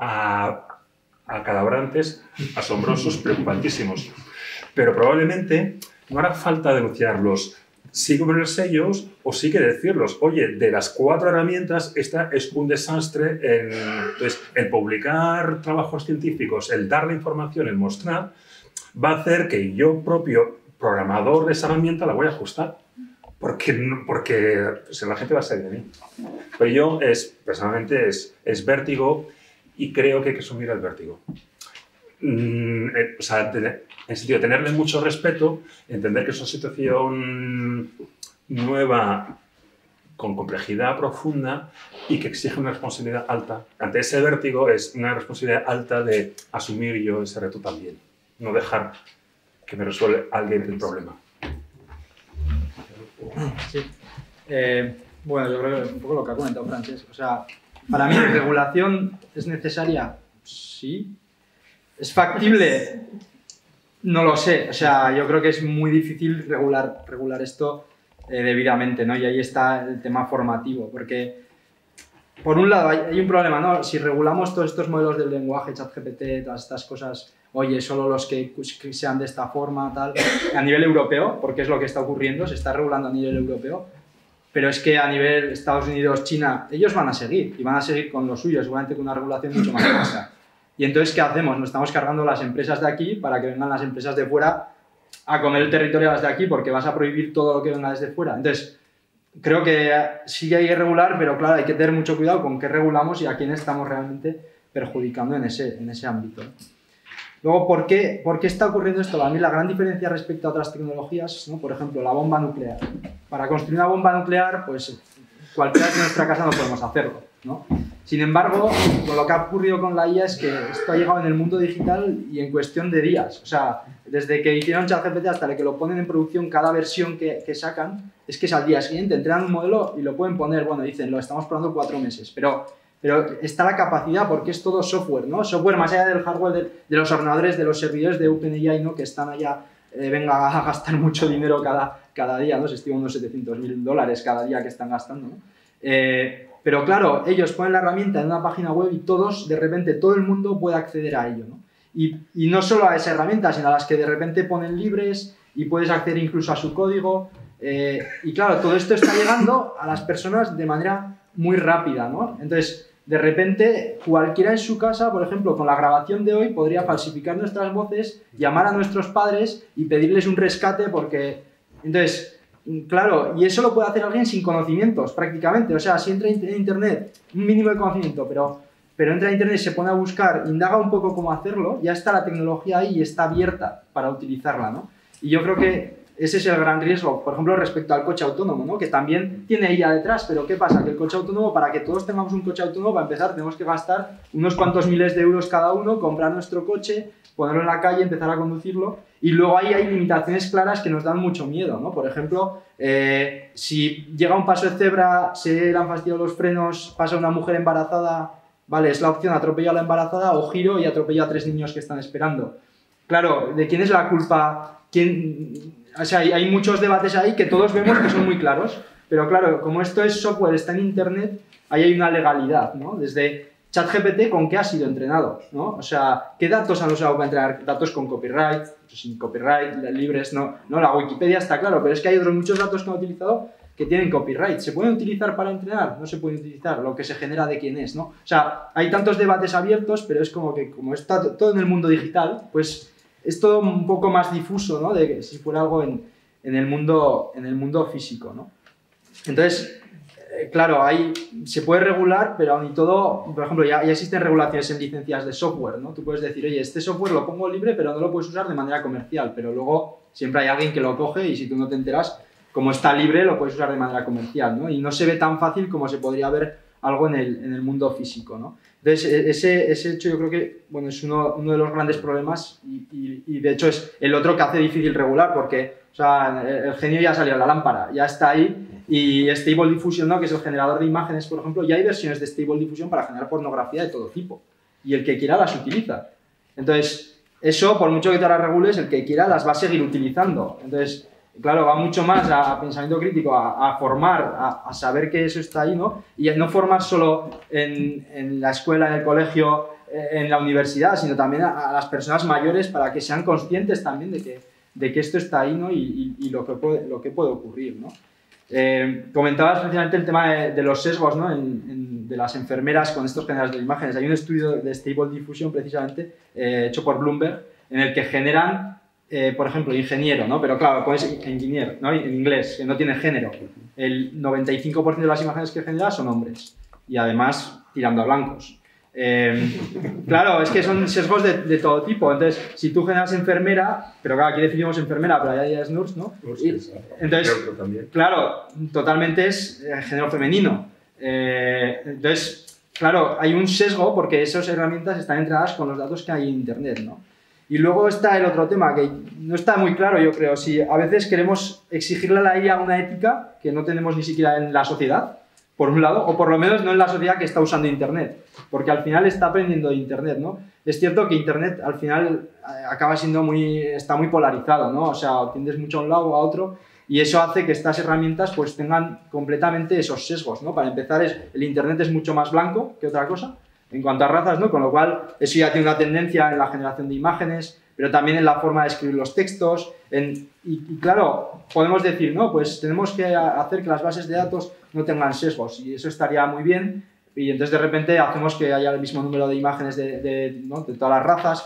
Speaker 5: a, a calabrantes, asombrosos, preocupantísimos. Pero probablemente no hará falta denunciarlos. Sí que poner sellos o sí que decirlos. Oye, de las cuatro herramientas, esta es un desastre. En, entonces, el publicar trabajos científicos, el dar la información, el mostrar, va a hacer que yo propio, programador de esa herramienta, la voy a ajustar. Porque, porque pues, la gente va a salir de mí. Pero yo, es, personalmente, es, es vértigo y creo que hay que asumir el vértigo. Mm, eh, o sea, tener, en sentido, tenerle mucho respeto, entender que es una situación nueva, con complejidad profunda y que exige una responsabilidad alta. Ante ese vértigo es una responsabilidad alta de asumir yo ese reto también. No dejar que me resuelva alguien el problema.
Speaker 2: Sí. Eh, bueno, yo creo que un poco lo que ha comentado Francesc. O sea, para mí, ¿regulación es necesaria? Sí. ¿Es factible? No lo sé. O sea, yo creo que es muy difícil regular, regular esto eh, debidamente, ¿no? Y ahí está el tema formativo, porque por un lado hay, hay un problema, ¿no? Si regulamos todos estos modelos del lenguaje, ChatGPT, todas estas cosas, oye, solo los que, que sean de esta forma, tal, a nivel europeo, porque es lo que está ocurriendo, se está regulando a nivel europeo, pero es que a nivel Estados Unidos, China, ellos van a seguir, y van a seguir con lo suyo, seguramente con una regulación mucho más laxa. Y entonces, ¿qué hacemos? Nos estamos cargando las empresas de aquí para que vengan las empresas de fuera a comer el territorio a las de aquí, porque vas a prohibir todo lo que venga desde fuera. Entonces, creo que sí hay que regular, pero claro, hay que tener mucho cuidado con qué regulamos y a quién estamos realmente perjudicando en ese, en ese ámbito. Luego, ¿por qué, ¿por qué está ocurriendo esto? A mí la gran diferencia respecto a otras tecnologías, ¿no? Por ejemplo, la bomba nuclear. Para construir una bomba nuclear, pues cualquiera de nuestra casa no podemos hacerlo, ¿no? Sin embargo, con lo que ha ocurrido con la I A es que esto ha llegado en el mundo digital y en cuestión de días. O sea, desde que hicieron ChatGPT hasta que lo ponen en producción, cada versión que, que sacan, es que es al día siguiente, entrenan un modelo y lo pueden poner, bueno, dicen, lo estamos probando cuatro meses, pero, pero está la capacidad porque es todo software, ¿no? Software más allá del hardware de, de los ordenadores, de los servidores de OpenAI, ¿no? Que están allá, eh, venga a gastar mucho dinero cada, cada día, ¿no? Se estima unos setecientos mil dólares cada día que están gastando, ¿no? Eh, Pero claro, ellos ponen la herramienta en una página web y todos, de repente, todo el mundo puede acceder a ello, ¿no? Y, y no solo a esa herramienta, sino a las que de repente ponen libres y puedes acceder incluso a su código. Eh, y claro, todo esto está llegando a las personas de manera muy rápida, ¿no? Entonces, de repente, cualquiera en su casa, por ejemplo, con la grabación de hoy, podría falsificar nuestras voces, llamar a nuestros padres y pedirles un rescate porque... Entonces... Claro, y eso lo puede hacer alguien sin conocimientos, prácticamente. O sea, si entra en internet, un mínimo de conocimiento, pero, pero entra en internet y se pone a buscar, indaga un poco cómo hacerlo, ya está la tecnología ahí y está abierta para utilizarla, ¿no? Y yo creo que ese es el gran riesgo, por ejemplo, respecto al coche autónomo, ¿no? Que también tiene I A detrás, pero ¿qué pasa? Que el coche autónomo, para que todos tengamos un coche autónomo, para empezar, tenemos que gastar unos cuantos miles de euros cada uno, comprar nuestro coche, ponerlo en la calle, empezar a conducirlo, y luego ahí hay limitaciones claras que nos dan mucho miedo, ¿no? Por ejemplo, eh, si llega un paso de cebra, se le han fastidiado los frenos, pasa una mujer embarazada, vale, es la opción, atropello a la embarazada o giro y atropello a tres niños que están esperando. Claro, ¿de quién es la culpa? ¿Quién? O sea, hay, hay muchos debates ahí que todos vemos que son muy claros, pero claro, como esto es software, está en internet, ahí hay una legalidad, ¿no? Desde ChatGPT, ¿con qué ha sido entrenado? ¿No? O sea, ¿qué datos han usado para entrenar? Datos con copyright, sin copyright, libres, no, no, la Wikipedia está claro, pero es que hay otros muchos datos que han utilizado que tienen copyright. ¿Se pueden utilizar para entrenar? No se pueden utilizar, lo que se genera de quién es, ¿no? O sea, hay tantos debates abiertos, pero es como que como está todo en el mundo digital, pues es todo un poco más difuso, ¿no? De que si fuera algo en, en, el, mundo, en el mundo físico, ¿no? Entonces, eh, claro, hay, se puede regular, pero aún y todo, por ejemplo, ya, ya existen regulaciones en licencias de software, ¿no? Tú puedes decir, oye, este software lo pongo libre, pero no lo puedes usar de manera comercial, pero luego siempre hay alguien que lo coge y si tú no te enteras, como está libre, lo puedes usar de manera comercial, ¿no? Y no se ve tan fácil como se podría ver algo en el, en el mundo físico, ¿no? Entonces, ese, ese hecho yo creo que, bueno, es uno, uno de los grandes problemas y, y, y de hecho es el otro que hace difícil regular porque, o sea, el genio ya salió a la lámpara, ya está ahí y Stable Diffusion, ¿no? Que es el generador de imágenes, por ejemplo, ya hay versiones de Stable Diffusion para generar pornografía de todo tipo y el que quiera las utiliza. Entonces, eso, por mucho que te las regules, el que quiera las va a seguir utilizando. Entonces, claro, va mucho más a, a pensamiento crítico, a, a formar, a, a saber que eso está ahí, ¿no? Y a no formar solo en, en la escuela, en el colegio, en la universidad, sino también a, a las personas mayores para que sean conscientes también de que, de que esto está ahí, ¿no? Y, y, y lo, que puede, lo que puede ocurrir, ¿no? Eh, comentabas precisamente el tema de, de los sesgos, ¿no? En, en, de las enfermeras con estos generadores de imágenes. Hay un estudio de Stable Diffusion, precisamente, eh, hecho por Bloomberg, en el que generan Eh, por ejemplo, ingeniero, ¿no? Pero claro, pones engineer, ¿no? En inglés, que no tiene género. El noventa y cinco por ciento de las imágenes que genera son hombres. Y además, tirando a blancos. Eh, claro, es que son sesgos de, de todo tipo. Entonces, si tú generas enfermera, pero claro, aquí definimos enfermera, pero allá ya es nurse, ¿no? Y, entonces, claro, totalmente es eh, género femenino. Eh, entonces, claro, hay un sesgo porque esas herramientas están entrenadas con los datos que hay en internet, ¿no? Y luego está el otro tema, que no está muy claro, yo creo. Si a veces queremos exigirle a la I A una ética que no tenemos ni siquiera en la sociedad, por un lado, o por lo menos no en la sociedad que está usando Internet, porque al final está aprendiendo de Internet, ¿no? Es cierto que Internet al final acaba siendo muy, está muy polarizado, ¿no? O sea, tiendes mucho a un lado o a otro, y eso hace que estas herramientas pues tengan completamente esos sesgos, ¿no? Para empezar, es, el Internet es mucho más blanco que otra cosa, en cuanto a razas, ¿no? Con lo cual eso ya tiene una tendencia en la generación de imágenes, pero también en la forma de escribir los textos. En, y, y claro, podemos decir, no, pues tenemos que hacer que las bases de datos no tengan sesgos y eso estaría muy bien. Y entonces de repente hacemos que haya el mismo número de imágenes de, de, ¿no? de todas las razas.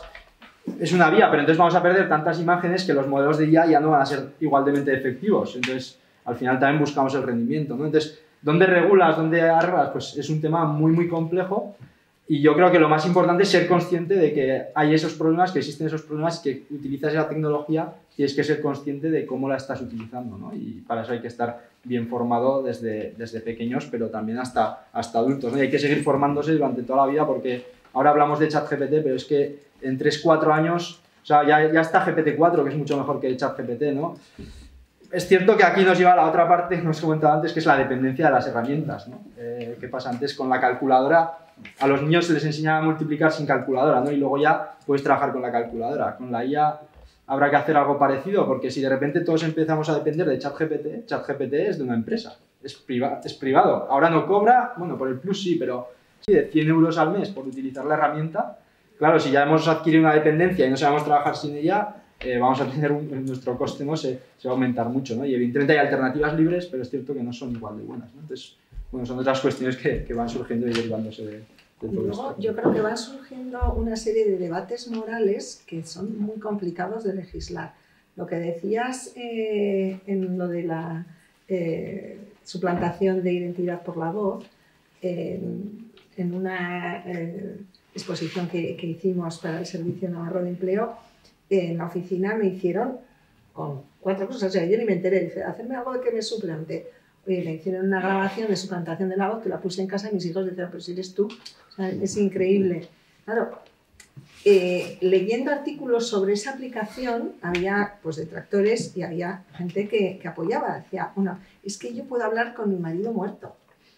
Speaker 2: Es una vía, pero entonces vamos a perder tantas imágenes que los modelos de I A ya no van a ser igualmente efectivos. Entonces al final también buscamos el rendimiento, ¿no? Entonces, ¿dónde regulas? ¿Dónde arreglas? Pues es un tema muy, muy complejo. Y yo creo que lo más importante es ser consciente de que hay esos problemas, que existen esos problemas, que utilizas esa tecnología, tienes que ser consciente de cómo la estás utilizando, ¿no? Y para eso hay que estar bien formado desde, desde pequeños, pero también hasta, hasta adultos, ¿no? Y hay que seguir formándose durante toda la vida, porque ahora hablamos de ChatGPT, pero es que en tres cuatro años, o sea, ya, ya está G P T cuatro, que es mucho mejor que ChatGPT, ¿no? Es cierto que aquí nos lleva a la otra parte que nos comentaba antes, que es la dependencia de las herramientas, ¿no? Eh, ¿Qué pasa antes con la calculadora? A los niños se les enseña a multiplicar sin calculadora, ¿no? Y luego ya puedes trabajar con la calculadora. Con la I A habrá que hacer algo parecido, porque si de repente todos empezamos a depender de ChatGPT, ChatGPT es de una empresa, es, priva es privado. Ahora no cobra, bueno, por el plus sí, pero sí, de cien euros al mes por utilizar la herramienta. Claro, si ya hemos adquirido una dependencia y no sabemos trabajar sin ella, eh, vamos a tener un, nuestro coste, ¿no? se, se va a aumentar mucho, ¿no? Y evidentemente hay alternativas libres, pero es cierto que no son igual de buenas, ¿no? Entonces, bueno, son otras cuestiones que, que van surgiendo y derivándose de, de todo
Speaker 4: Luego,
Speaker 2: esto.
Speaker 4: yo creo que van surgiendo una serie de debates morales que son muy complicados de legislar. Lo que decías eh, en lo de la eh, suplantación de identidad por la voz, eh, en una eh, exposición que, que hicimos para el Servicio Navarro de Empleo, eh, en la oficina me hicieron con cuatro cosas, o sea, yo ni me enteré, dice, hacerme algo de que me suplante. Oye, me hicieron una grabación de suplantación de la voz que la puse en casa y mis hijos decían, pero si eres tú, o sea, es increíble. Claro, eh, leyendo artículos sobre esa aplicación había pues detractores y había gente que, que apoyaba, decía, bueno, es que yo puedo hablar con mi marido muerto.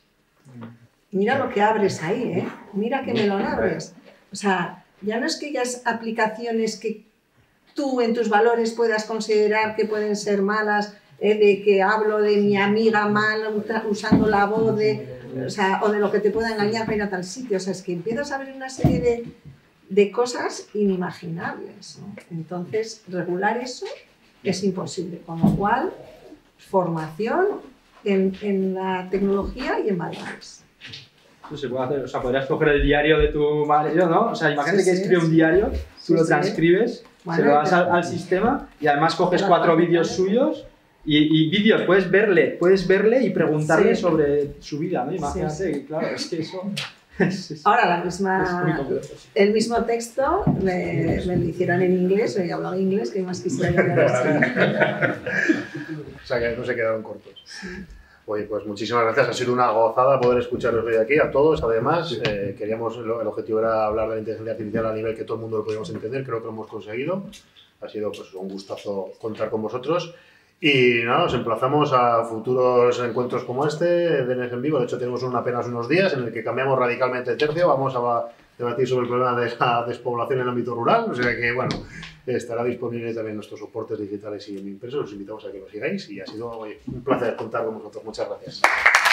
Speaker 4: Mira lo que abres ahí, ¿eh? Mira que me lo abres. O sea, ya no es que ellas aplicaciones que tú en tus valores puedas considerar que pueden ser malas, eh, de que hablo de mi amiga mal usando la voz de, o sea, o de lo que te pueda engañar para ir a tal sitio. O sea, es que empiezas a ver una serie de, de cosas inimaginables, ¿no? Entonces, regular eso es imposible. Con lo cual, formación en, en la tecnología y en valores.
Speaker 2: Eso se puede hacer, o sea, podrías coger el diario de tu marido, ¿no? O sea, imagínate sí, que escribe sí, un diario, tú sí, lo transcribes, sí. Bueno, se lo das al, al sistema y además coges cuatro vídeos suyos y, y vídeos, puedes verle, puedes verle y preguntarle sí. sobre su vida, ¿no? Imagínate, sí, sí. Claro, es que eso... Es, es,
Speaker 4: Ahora, la misma, el mismo texto me, me lo hicieron en inglés, yo hablaba inglés, que más quisiera hablar.
Speaker 1: O sea, que no se quedaron cortos. Sí. Oye, pues muchísimas gracias, ha sido una gozada poder escucharos hoy aquí, a todos. Además, eh, queríamos, el objetivo era hablar de la inteligencia artificial a nivel que todo el mundo lo podíamos entender, creo que lo hemos conseguido. Ha sido pues, un gustazo contar con vosotros. Y nada, os emplazamos a futuros encuentros como este, de N G en vivo. De hecho, tenemos uno apenas unos días en el que cambiamos radicalmente el tercio. Vamos a debatir sobre el problema de la despoblación en el ámbito rural. O sea que, bueno, estará disponible también nuestros soportes digitales y impresos. Os invitamos a que lo sigáis y ha sido oye, un placer contar con vosotros. Muchas gracias.